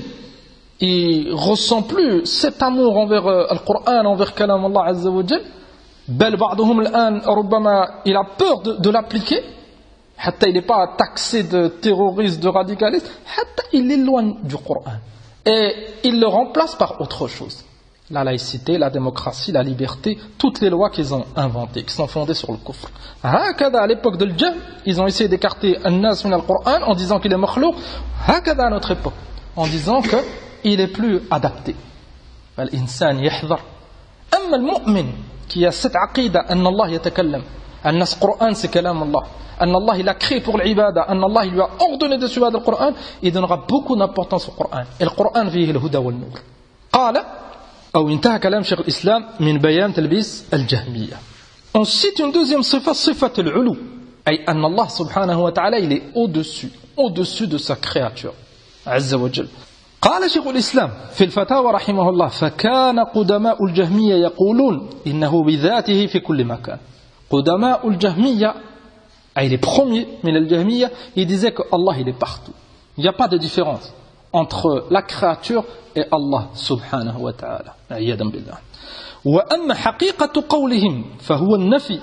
il ressent plus cet amour envers le Coran, envers kalam Allah Azza wa Jal. بل بعضهم الآن ربما il a peur de l'appliquer حتى il n'est pas taxé de terroriste, de radicaliste, حتى il l'éloigne du Coran et il le remplace par autre chose. La laïcité, la démocratie, la liberté, toutes les lois qu'ils ont inventées, qui sont fondées sur le kufr. هكذا à l'époque de l'Jahm, ils ont essayé d'écarter الناس من القرآن en disant qu'il est makhlouq. هكذا à notre époque, en disant que il est plus adapté. فالإنسان يحذر. أما المؤمن qui a cette aqida أن الله يتكلم, أن القرآن c'est كلام الله, أن الله il a créé pour l'ibada, أن الله il lui a ordonné de suivre le Coran, il donnera beaucoup d'importance au Coran. Et le Coran فيه الهدى والنور. قال أو انتهى كلام شيخ الإسلام من بيان تلبيس الجهمية. On cite une deuxième صفة, صفة العلو, أي أن الله سبحانه وتعالى il est au-dessus de sa créature عز وجل. قال شيخ الإسلام في الفتاوى رحمه الله فكان قدماء الجهمية يقولون إنه بذاته في كل مكان. قدماء الجهمية أي les premiers من الجهمية ils disaient que Allah il est partout. Il n'y a pas de différence entre la créature et Allah subhanahu wa ta'ala عياذا بالله. وأما حقيقة قولهم فهو النفي.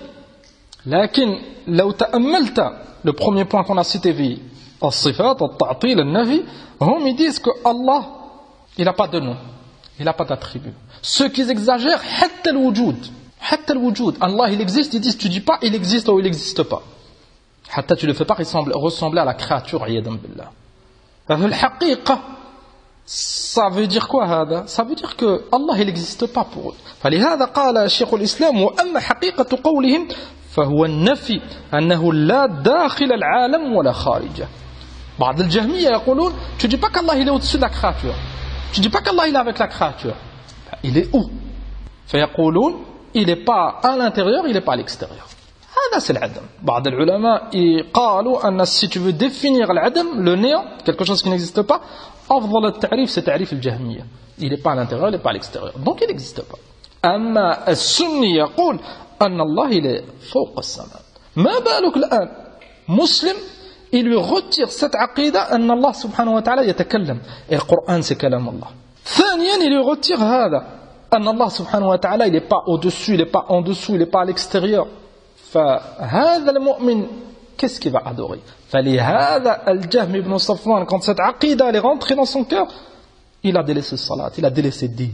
لكن لو تأملت le premier point qu'on a cité في الصفات التعطيل النفي هم ils disent que Allah il n'a pas de nom, il n'a pas d'attribut. Ceux qui exagèrent حتى الوجود Allah il existe, ils disent tu dis pas il existe ou il n'existe pas, حتى tu le fais pas ressembler à la créature عياذا بالله. ففي الحقيقة ça veut dire quoi هذا? Ça veut dire que Allah il n'existe pas pour eux. فلهذا قال شيخ الإسلام وأما حقيقة قولهم فهو النفي أنه لا داخل العالم ولا خارجه. بعض الجهمية يقولون tu dis pas qu'Allah il est au-dessus de la créature, tu dis pas qu'Allah il est avec la créature, il est où? فيقولون il n'est pas à l'intérieur, il n'est pas à l'extérieur. هذا c'est العدم. بعض العلماء قالوا أن si tu veux définir العدم, le néant, quelque chose qui n'existe pas, أفضل التعريف c'est تعريف الجهمية. Il n'est pas à l'intérieur, il n'est pas à l'extérieur. Donc il n'existe pas. أما السني يقول أن الله il est فوق السماء. ما بالك الآن مسلم il lui retire cette عقيدة أن الله سبحانه وتعالى يتكلم. Et le Coran c'est كلام الله. ثانيا il lui retire هذا أن الله سبحانه وتعالى il n'est pas au-dessus, il n'est pas en dessous, il n'est pas à l'extérieur. فهذا المؤمن qu'est-ce qu'il va adorer? فلهذا الجهم بن صفوان quand cette عقيدة elle est rentrée dans son cœur, il a délaissé salat, il a délaissé le din.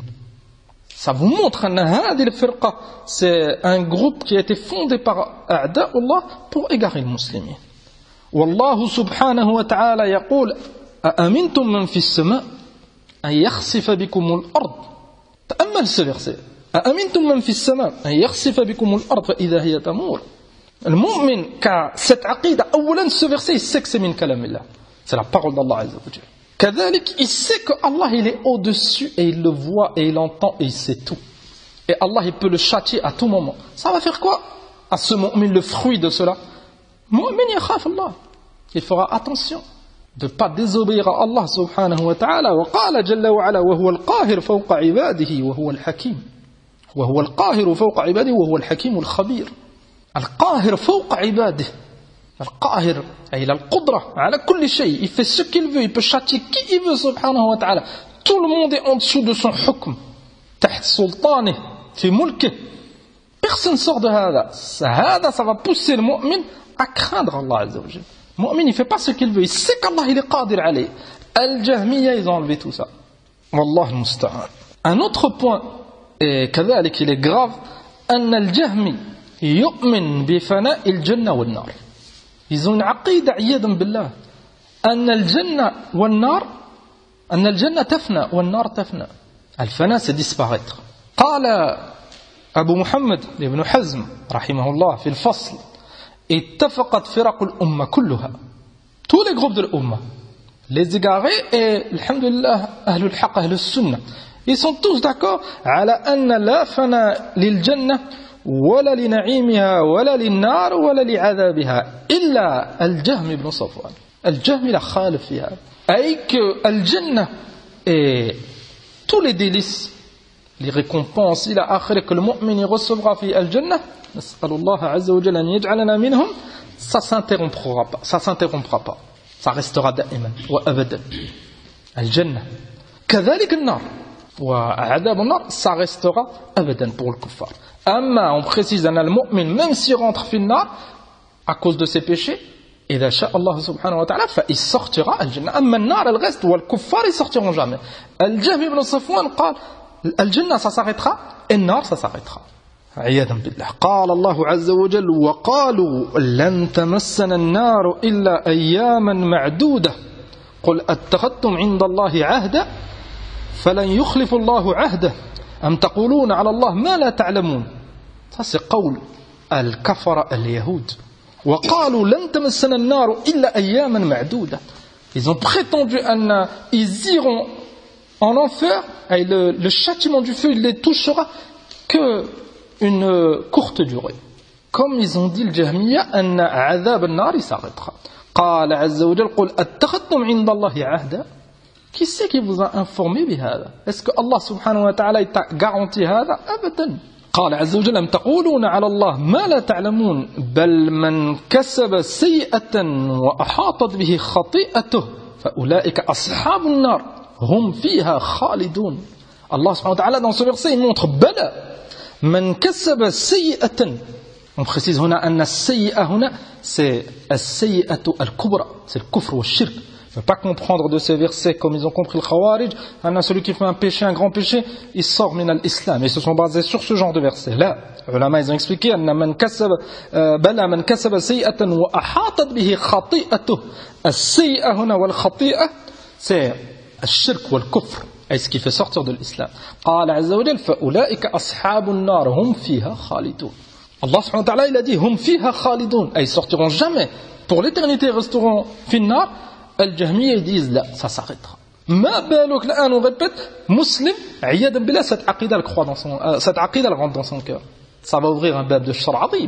Ça vous montre أن هذه الفرقة c'est un groupe qui a été fondé par أعداء الله pour égarer les musulmans. والله سبحانه وتعالى يقول أأمنتم من في السماء أن يخسف بكم الأرض. تأمل ce verset. أأمنتم من في السماء أن يخسف بكم الأرض فإذا هي تمور. المؤمن car cette عقيدة أولا ce verset il sait que c'est من كلام الله. C'est la parole d'Allah عز وجل. كذلك il sait que Allah il est au-dessus et il le voit et il entend et il sait tout. Et Allah il peut le châtier à tout moment. Ça va faire quoi à ce mu'min le fruit de cela? Mu'min yakhaf Allah. Il fera attention de ne pas désobéir à Allah subhanahu wa ta'ala. وقال جل وعلا وهو القاهر فوق عباده وهو الحكيم. وهو القاهر فوق عباده وهو الحكيم الخبير. القاهر فوق عباده. القاهر il a la qudra على كل شيء. Il fait ce qu'il veut, il peut châtier qui il veut subhanahu wa ta'ala. Tout le monde est en dessous de son hukm. تحت سلطانه في ملكه. Personne sort de هذا. هذا ça va pousser le mu'min à craindre Allah azza wa jalla. Le mu'min il fait pas ce qu'il veut, il sait qu'Allah il est qadir alayh. Al-Jahmiyya ils ont enlevé tout ça. Wallah al-musta'an. Un autre point et كذلك il est grave أن الجهمي يؤمن بفناء الجنة والنار. Ils ont une عقيدة عياذا بالله أن الجنة والنار أن الجنة تفنى والنار تفنى. الفناء c'est disparaître. قال أبو محمد ابن حزم رحمه الله في الفصل اتفقت فرق الأمة كلها. Tous les groupes de l'Umma, les égarés et alhamdulillah أهل الحق أهل السنة, ils sont tous d'accord على أن لا فناء للجنة ولا لنعيمها ولا للنار ولا لعذابها إلا الجهم بن صفوان. الجهم لا خالف في هذا. أي que الجنة et tous les délices, les récompenses إلى آخره que le mu'min recevra في الجنة, نسأل الله عز وجل أن يجعلنا منهم, ça s'interrompra pas, ça s'interrompra pas, ça restera دائما وأبدا. الجنة كذلك النار وعذاب النار ça restera أبدا pour le kuffar. أما on précise أن المؤمن même s'il rentre في النار à cause de ses péchés, إذا شاء الله سبحانه وتعالى فإil sortira الجنة. أما النار elle reste والكفار ils sortiront jamais. الجهم بن صفوان قال الجنة ça s'arrêtera et le nar ça s'arrêtera. عياذا بالله. قال الله عز وجل وقالوا لن تمسنا النار إلا أياما معدودة قل أتخذتم عند الله عهدا فلن يخلف الله عهده أم تقولون على الله ما لا تعلمون. Ça c'est قول الكفر اليهود. وقالوا لن تمسنا النار إلا أياما معدودة. Ils ont prétendu qu'ils iront en enfer et le châtiment du feu il les touchera que une courte durée. Comme ils ont dit le Jahmiya أن عذاب النار s'arrêtera. قال عز وجل قل أتخذتم عند الله عهدا. Qui c'est qui vous a informé بهذا? Est-ce que Allah subhanahu wa ta'ala t'a garanti هذا? أبدا. قال عز وجل أم تقولون على الله ما لا تعلمون بل من كسب سيئة وأحاطت به خطيئته فأولئك أصحاب النار هم فيها خالدون. Allah subhanahu wa ta'ala dans ce verset il montre بلى من كسب سيئة. On précise هنا أن السيئة هنا c'est السيئة الكبرى, c'est le kufr ou le shirk. Ne pas comprendre de ces versets comme ils ont compris le Khawarij, celui qui fait un péché, un grand péché, il sort min al-Islam. Ils se sont basés sur ce genre de versets. Là, les ulama ils ont expliqué man kasaba sayyatan wa ahatat bihi khati'atuhu. As-sayyi'a huna wal khati'a c'est al-shirk wal kufr, et ce qui fait sortir de l'islam. Qala azza wa jalla fa ulaika ashabun nar hum fiha khalidun. Allah subhanahu wa ta'ala il a dit hum fiha khalidun, et ils sortiront jamais pour l'éternité, ils resteront fin nar. الجهمية ils disent là, ça s'arrêtera. ما بالك الآن on répète, muslim, عياذا بالله cette aqida elle croit dans son, cette aqida elle rentre dans son cœur. Ça va ouvrir un bab de shar azim.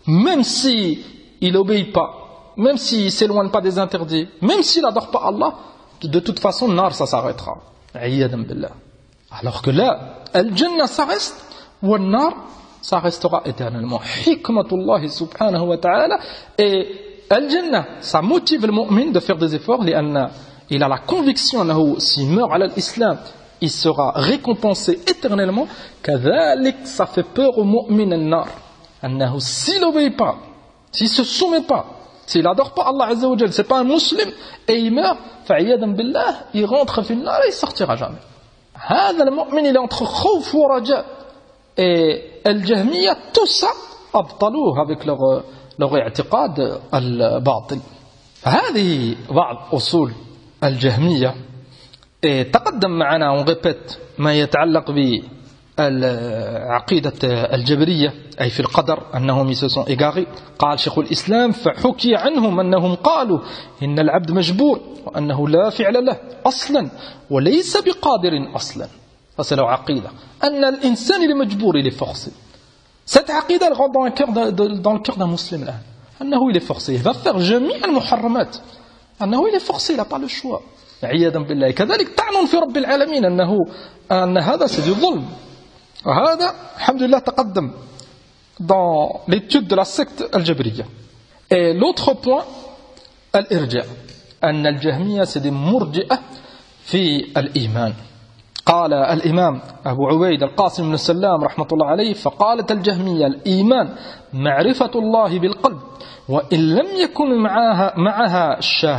même si il n'obéit pas, même s'il ne s'éloigne pas des interdits, même s'il n'adore pas Allah, de toute façon, nar, ça s'arrêtera. Alors que là, al-Jannah, ça reste, ou al-Nar, ça restera éternellement. Hikmatullah subhanahu wa ta'ala. Et al-Jannah, ça motive le mu'min de faire des efforts, il a la conviction que s'il meurt à l'islam, il sera récompensé éternellement. Kadhalik, ça fait peur au mu'min al-Nar. S'il n'obéit pas, s'il ne se soumet pas, s'il n'adore pas Allah Azza wa Jal, c'est pas un musulman, et il meurt, fa'iyadam billah, il rentre dans le nar et il sortira jamais. هذا المؤمن il est entre خوف ورجاء. Et al-Jahmiyya, tout ça, abtalouh avec leur اعتقاد الباطل. هذه بعض أصول الجهمية. Et تقدم معنا, on répète, ما يتعلق بالعقيدة الجبرية أي في القدر أنهم يسوسون إيغاري. قال شيخ الإسلام فحكي عنهم أنهم قالوا إن العبد مجبور وأنه لا فعل له أصلا وليس بقادر أصلا. Ça leur عقيدة أن الإنسان اللي مجبور il est forcé. Cette عقيدة elle rentre dans le cœur d'un musulman الآن أنه il est forcé, il va faire جميع المحرمات, أنه il est forcé, il n'a pas le choix. عياذا بالله. كذلك طعن في رب العالمين أن هذا c'est du ظلم. وهذا الحمد لله تقدم dans l'étude de la secte al-Jabriya. Et l'autre point, al-Irja'. أن الجهمية c'est des مرجئة في الإيمان. قال الإمام أبو عبيد القاسم بن سلام رحمة الله عليه فقالت الجهمية الإيمان معرفة الله بالقلب وإن لم يكن معها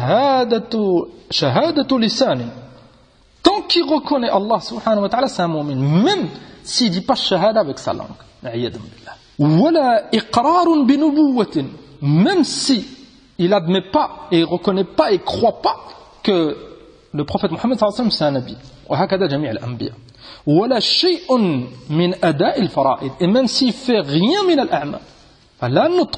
شهادة لسان. Tant qu'il reconnaît Allah subhanahu wa ta'ala, c'est un mu'min, même s'il ne dit pas shahada avec sa langue. ولا إقرار بنبوة, même si il n'admet pas et il ne reconnaît pas et ne croit pas que le prophète Mohammed sallallahu alayhi wa sallam c'est un nabi. وهكذا جميع الأنبياء. ولا شيء من أداء الفرائض, et même s'il fait rien من الأعمال, لا نطق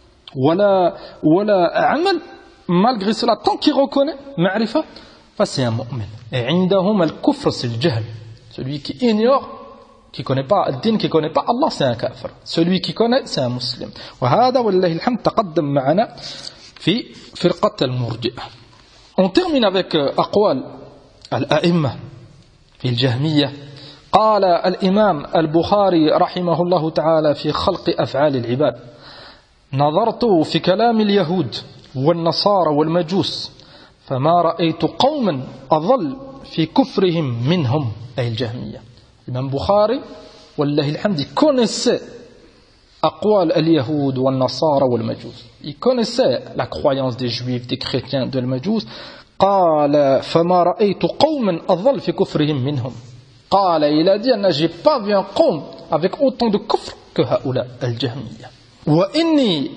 ولا عمل, malgré cela tant qu'il reconnaît معرفة, c'est un mu'min. Et عندهم الكفر c'est le jahl, celui qui ignore, qui ne connaît pas الدين, qui ne connaît pas Allah, c'est un kafir. Celui qui connaît, c'est un musulman. وهذا والله الحمد تقدم معنا في فرقة المرجئة. On termine avec أقوال الأئمة في الجهمية. قال الإمام البخاري رحمه الله تعالى في خلق أفعال العباد نظرت في كلام اليهود والنصارى والمجوس فما رأيت قوما أضل في كفرهم منهم أي الجهمية. الإمام البخاري والله الحمد connaissait أقوال اليهود والنصارى والمجوس. Il connaissait la croyance des juifs, des chrétiens, de المجوس. قال فما رأيت قوما أضل في كفرهم منهم. قال il a dit j'ai pas vu un قوم avec autant de kufr que هؤلاء الجهمية. وإني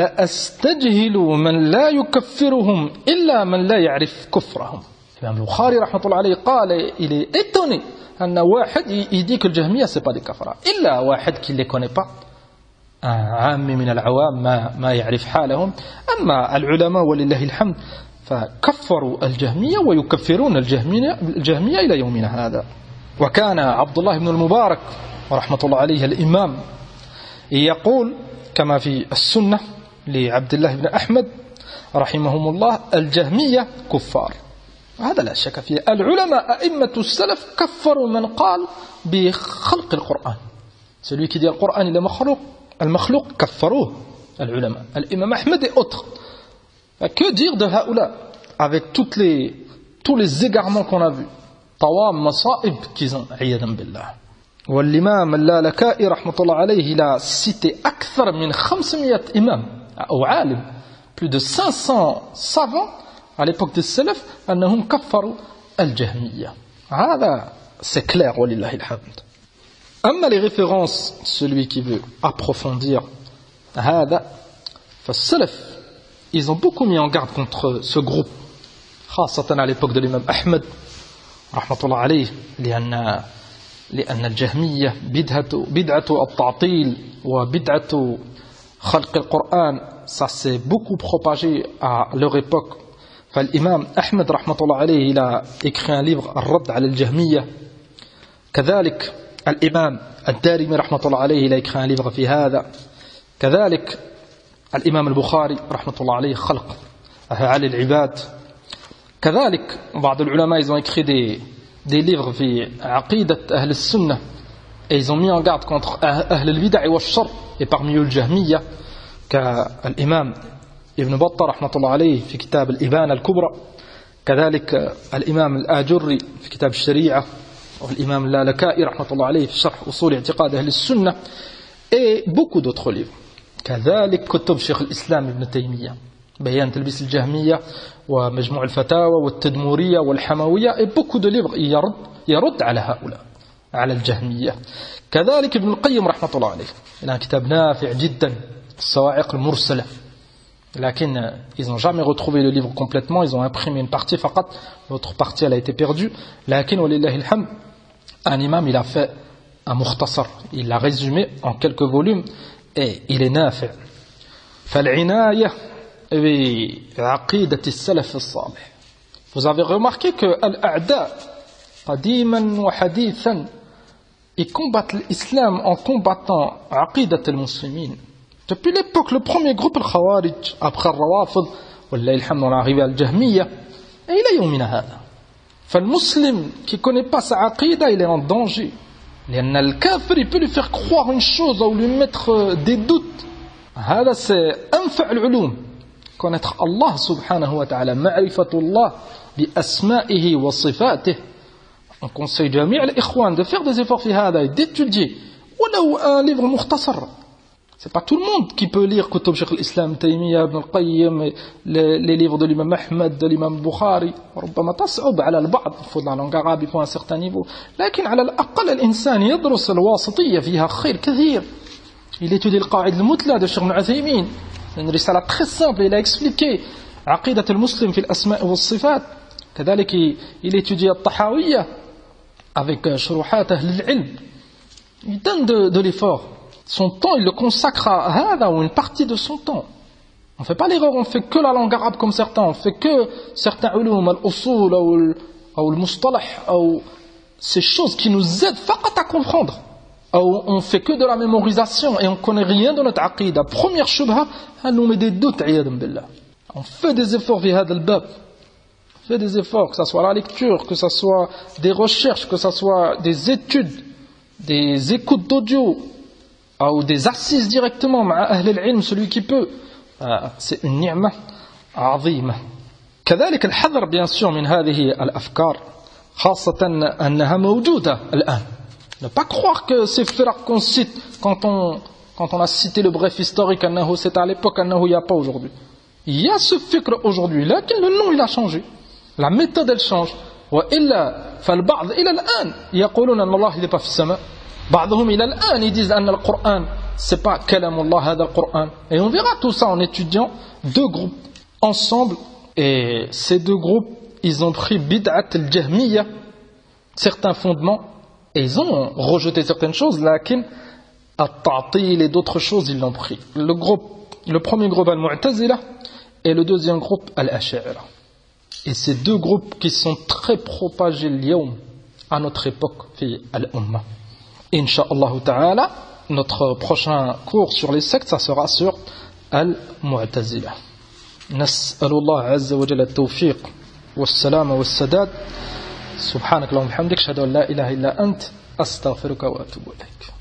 لأستجهل من لا يكفرهم إلا من لا يعرف كفرهم. الإمام البخاري رحمة الله عليه قال il est étonné أن واحد il dit que le jahmiya c'est pas des kafara إلا واحد qui les connaît pas, عام من العوام ما يعرف حالهم. أما العلماء ولله الحمد فكفروا الجهمية ويكفرون الجهمية إلى يومنا هذا. وكان عبد الله بن المبارك ورحمة الله عليه الإمام يقول كما في السنة لعبد الله بن أحمد رحمهم الله الجهمية كفار. هذا لا شك فيه. العلماء أئمة السلف كفروا من قال بخلق القرآن. Celui qui dit le Coran il est المخلوق كفروه العلماء. الإمام أحمد et autres. Que dire de Haoula avec tous les égarements qu'on a vus, طوام مصائب qu'ils ont, عياذا بالله. والإمام اللالكائي رحمة الله عليه il a cité أكثر من 500 إمام أو عالم, plus de 500 savants à l'époque des salaf أنهم كفروا الجهمية. هذا c'est clair ولله الحمد. أما les références, celui qui veut approfondir هذا فالسلف ils ont beaucoup mis en garde contre ce groupe, خاصة à l'époque de l'imam Ahmed رحمة الله عليه, لأن الجهمية بدعة التعطيل وبدعة خلق القرآن, ça s'est beaucoup propagé à leur époque. فالإمام أحمد رحمة الله عليه il a écrit un livre الرد على الجهمية. كذلك الإمام الدارمي رحمة الله عليه il a écrit un livre في هذا. كذلك الإمام البخاري رحمة الله عليه خلق على العباد. كذلك بعض العلماء ils ont écrit des livres في عقيدة أهل السنة et ils ont mis en garde contre أهل البدع والشر et parmi eux الجهمية كالإمام ابن بطة رحمة الله عليه في كتاب الإبانة الكبرى، كذلك الإمام الآجري في كتاب الشريعة، والإمام اللالكائي رحمة الله عليه في شرح أصول اعتقاد أهل السنة et beaucoup d'autres livres. كذلك كتب شيخ الإسلام ابن تيمية بيان تلبيس الجهمية ومجموع الفتاوى والتدمورية والحموية et beaucoup de livres يرد على هؤلاء على الجهمية. كذلك ابن القيم رحمة الله عليه له كتاب نافع جدا الصواعق المرسلة، لكن ils n'ont jamais retrouvé le livre complètement, ils ont imprimé une partie فقط, l'autre partie elle a été perdue. لكن ولله الحمد un imam il a fait un mukhtasar, il l'a résumé en quelques volumes et il est نافع. فالعناية بعقيدة السلف الصالح. Vous avez remarqué que الأعداء قديما وحديثا ils combattent l'islam en combattant عقيدة المسلمين. Depuis l'époque, le premier groupe, le Khawarij, après le Rawafid, والله الحمد on est arrivé à al-Jahmiyya, et il a يومنا هذا. فالمسلم qui ne connaît pas sa aqida, il est en danger. لأن الكافر il peut lui faire croire une chose ou lui mettre des doutes. هذا c'est أنفع العلوم. Connaître Allah subhanahu wa ta'ala, معرفة الله بأسمائه وصفاته. On conseille جميع الإخوان de faire des efforts في هذا et d'étudier. ولو un livre مختصر. C'est pas tout le monde qui peut lire كتب شيخ الإسلام تيمية ابن القيم, les livres de l'imam Ahmed, de l'imam Bukhari. ربما تصعب على البعض, il faut dans la langue arabe, il faut un certain niveau. لكن على الأقل الإنسان يدرس الواسطية فيها خير كثير. Il étudie القاعدة المثلى de Cheikh Ibn Uthaymin, une رسالة très simple, il a expliqué عقيدة المسلم في الأسماء والصفات. كذلك il étudie الطحاوية avec شروحات أهل العلم. Il donne de l'effort. Son temps, il le consacre à hada ou une partie de son temps. On ne fait pas l'erreur, on fait que la langue arabe comme certains, on fait que certains ulum, al-usul ou al-mustalah, ou ces choses qui nous aident faqat à comprendre. Ou on fait que de la mémorisation et on ne connaît rien de notre aqida. Première shubha, elle nous met des doutes, iyadam billah. On fait des efforts fi hada al-bab. On fait des efforts, que ce soit la lecture, que ce soit des recherches, que ce soit des études, des écoutes d'audio, ou des assises directement مع أهل العلم, celui qui peut. C'est une ni'mah عظيمة. كذلك الحذر bien sûr من هذه الأفكار, خاصة أنها موجودة الآن. Ne pas croire que ces firaq qu'on cite quand on a cité le bref historique أنه c'est à l'époque أنه il n'y a pas aujourd'hui. Il y a ce fikr aujourd'hui, là que le nom il a changé, la méthode elle change. وإلا فالبعض إلى الآن يقولون أن الله il n'est pas في السماء. بعضهم إلى الآن ils disent أن القرآن c'est pas كلام الله هذا القرآن. Et on verra tout ça en étudiant deux groupes ensemble, et ces deux groupes ils ont pris bid'at al-jahmiyya, certains fondements, et ils ont rejeté certaines choses, lakin at-ta'til et d'autres choses ils l'ont pris. Le premier groupe al-mu'tazila et le deuxième groupe al-ash'ira. Et ces deux groupes qui sont très propagés l'yawm à notre époque fi al-umma. Inch'Allah ta'ala, notre prochain cours sur les sectes, ça sera sur Al-Mu'tazila. Nas'alullah azza wa jalla at-tawfiq was-salama was-sadad. Subhanak Allahumma wa bihamdik, ashhadu an la ilaha illa ant, astaghfiruka wa atubu ilayk.